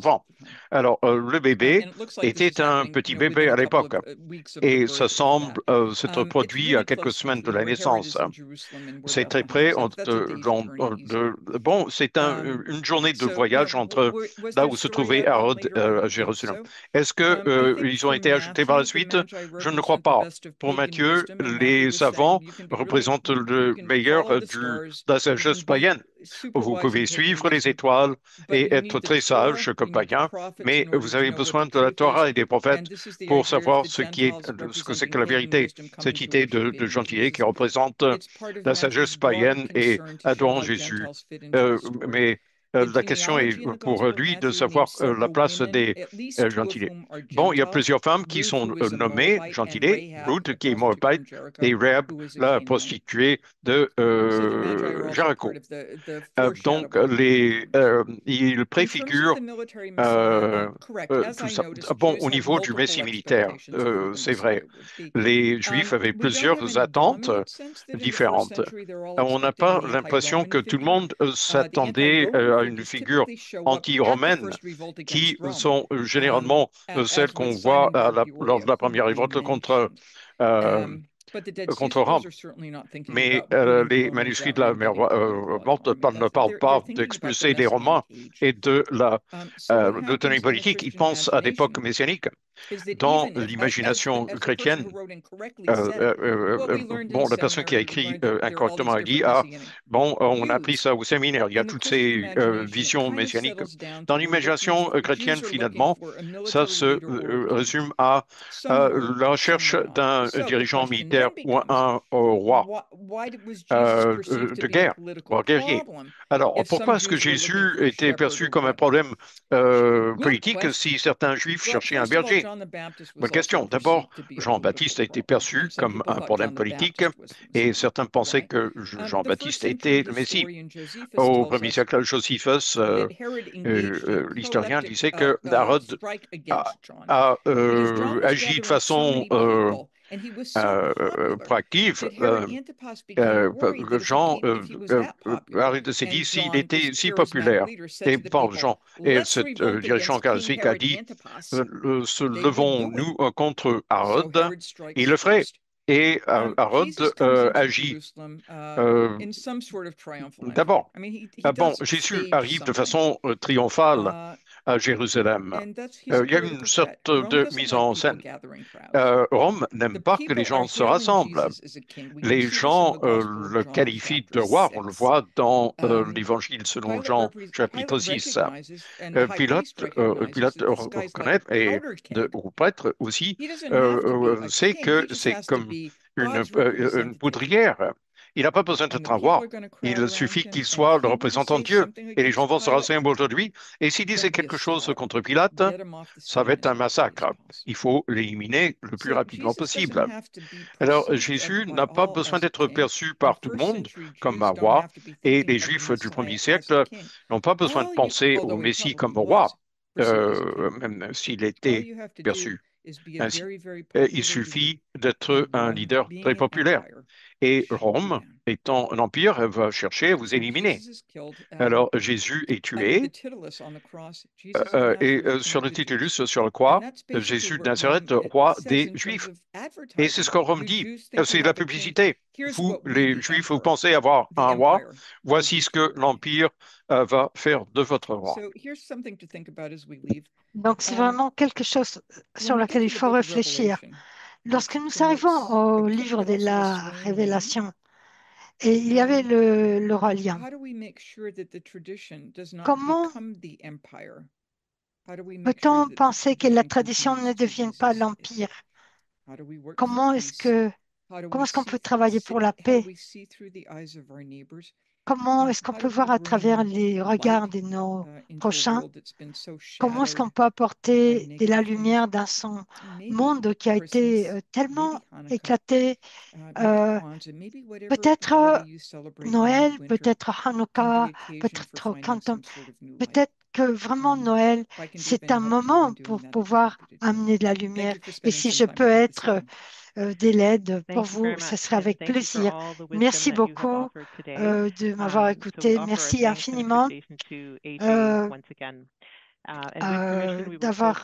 Alors, euh, le bébé était un petit bébé à l'époque et ça semble euh, s'être produit à quelques semaines de la naissance. C'est très près. On, euh, dans- euh, de- bon, c'est un, une journée de voyage entre là où se trouvait Hérode euh, à Jérusalem. Est-ce que euh, ils ont été ajoutés par la suite? Je ne crois pas. Pour Matthieu, les savants représentent le meilleur euh, du, de la sagesse païenne. Vous pouvez suivre les étoiles et être très sage comme païen, mais vous avez besoin de la Torah et des prophètes pour savoir ce qui est, ce que c'est que la vérité. Cette idée de, de gentilé qui représente la sagesse païenne et adorant Jésus. Euh, mais euh, la question est pour lui de savoir euh, la place des euh, gentilés. Bon, il y a plusieurs femmes qui sont euh, nommées gentilés, Ruth qui est Moabite et Rahab, la prostituée de euh, Jéricho. Euh, donc, les, euh, il préfigure euh, euh, tout ça. Bon, au niveau du Messie militaire, euh, c'est vrai, les Juifs avaient plusieurs attentes différentes. On n'a pas l'impression que tout le monde euh, s'attendait euh, à une figure anti-romaine, qui sont euh, généralement euh, celles qu'on voit à la- lors de la première révolte contre, euh, contre Rome. Mais euh, les manuscrits de la mer euh, morte par- ne parlent pas d'expulser les Romains et de la euh, l'autonomie politique. Ils pensent à l'époque messianique. Dans l'imagination chrétienne, euh, euh, euh, euh, bon, la personne qui a écrit euh, incorrectement a dit, ah, bon, on a appris ça au séminaire, il y a toutes ces euh, visions messianiques. Dans l'imagination euh, chrétienne, finalement, ça se euh, résume à euh, la recherche d'un dirigeant militaire ou un, un roi euh, euh, de guerre, roi guerrier. Alors, pourquoi est-ce que Jésus était perçu comme un problème euh, politique si certains juifs cherchaient un berger? Bonne question. D'abord, Jean-Baptiste a été perçu comme un problème politique et certains pensaient que Jean-Baptiste était le Messie. Au premier siècle, Josephus, euh, euh, euh, l'historien, disait que Hérode a, a, euh, agi de façon euh, euh, euh, proactive. Euh, euh, Jean, euh, euh, Hérode s'est dit s'il était si populaire et par Jean et ce euh, dirigeant charismatique a dit euh, euh, se levons-nous euh, contre Hérode, il le ferait. Et euh, Hérode euh, agit euh, d'abord. Ah bon, Jésus arrive de façon euh, triomphale à Jérusalem. Euh, il y a une sorte de mise en scène. Euh, Rome n'aime pas que les gens se rassemblent. Les gens euh, le qualifient de roi. On le voit dans euh, l'Évangile selon Jean, chapitre six. Euh, Pilate, euh, Pilate reconnaît, et de, au prêtre aussi, euh, euh, c'est que c'est comme une, euh, une poudrière. Il n'a pas besoin d'être un roi. Il suffit qu'il soit le représentant de Dieu. Et les gens vont se rassembler aujourd'hui. Et s'ils disaient quelque chose contre Pilate, ça va être un massacre. Il faut l'éliminer le plus rapidement possible. Alors, Jésus n'a pas besoin d'être perçu par tout le monde comme un roi. Et les Juifs du premier siècle n'ont pas besoin de penser au Messie comme roi, euh, même s'il était perçu ainsi. Il suffit d'être un leader très populaire. Et Rome, étant un empire, va chercher à vous éliminer. Alors Jésus est tué euh, et euh, sur le titulus, sur le croix, Jésus de Nazareth, roi des Juifs. Et c'est ce que Rome dit, c'est la publicité. Vous, les Juifs, vous pensez avoir un roi, voici ce que l'Empire euh, va faire de votre roi. Donc c'est vraiment quelque chose sur lequel il faut réfléchir. Lorsque nous arrivons au livre de la Révélation, et il y avait le, le roi lion, comment peut-on penser que la tradition ne devienne pas l'empire? Comment est-ce que, comment est-ce qu'on peut travailler pour la paix? Comment est-ce qu'on peut voir à travers les regards de nos prochains? Comment est-ce qu'on peut apporter de la lumière dans son monde qui a été euh, tellement éclaté? Euh, peut-être euh, Noël, peut-être Hanouka, peut-être Quantum, peut-être que vraiment Noël, c'est un moment pour pouvoir amener de la lumière. Et si je peux être euh, de l'aide pour vous, ce serait avec plaisir. Merci beaucoup euh, de m'avoir écouté. Merci infiniment. Euh, euh, d'avoir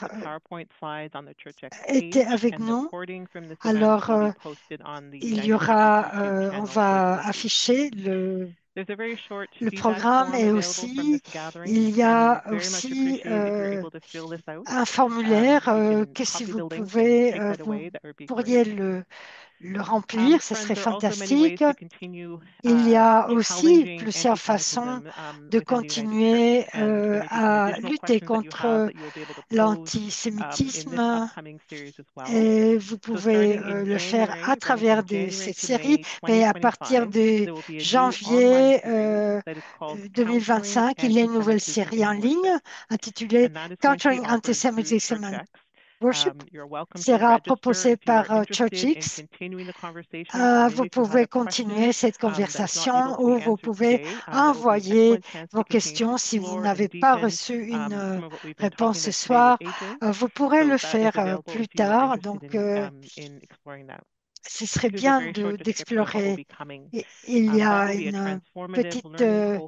été avec nous. Alors, euh, il y aura, euh, on va afficher le, le programme et aussi, il y a aussi euh, un formulaire euh, que si vous pouvez, euh, vous pourriez le, le remplir, ce serait fantastique. Il y a aussi plusieurs façons de continuer euh, à lutter contre l'antisémitisme et vous pouvez euh, le faire à travers de cette série, mais à partir de janvier euh, deux mille vingt-cinq, il y a une nouvelle série en ligne intitulée Countering Antisemitism and Worship sera proposée par uh, ChurchX. Uh, vous pouvez continuer cette conversation ou vous pouvez envoyer vos questions si vous n'avez pas reçu une uh, réponse ce soir. Uh, vous pourrez le faire uh, plus tard. Donc, euh, ce serait bien d'explorer. Il y a une petite euh,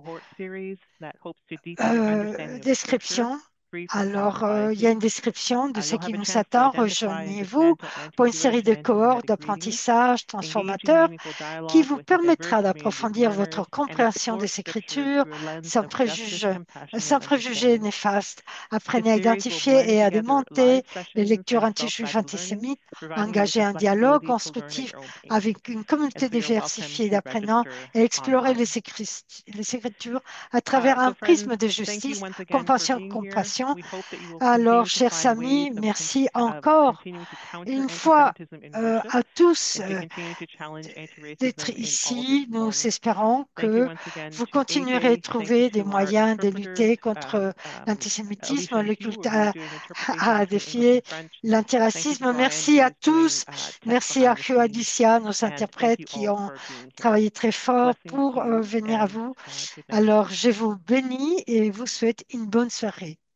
euh, description. Alors, euh, il y a une description de ce qui nous attend. Rejoignez-vous pour une série de cohortes d'apprentissage transformateur qui vous permettra d'approfondir votre compréhension des Écritures sans préjugés, sans préjugés néfastes. Apprenez à identifier et à démonter les lectures anti-juives antisémites, engager un dialogue constructif avec une communauté diversifiée d'apprenants et explorer les, écri les Écritures à travers un prisme de justice, compassion, compassion. Alors, chers amis, merci encore une fois euh, à tous euh, d'être ici. Nous espérons que vous continuerez à trouver des moyens de lutter contre l'antisémitisme, le culte à, à défier l'antiracisme. Merci à tous. Merci à Hugh, Alicia, nos interprètes qui ont travaillé très fort pour euh, venir à vous. Alors, je vous bénis et vous souhaite une bonne soirée.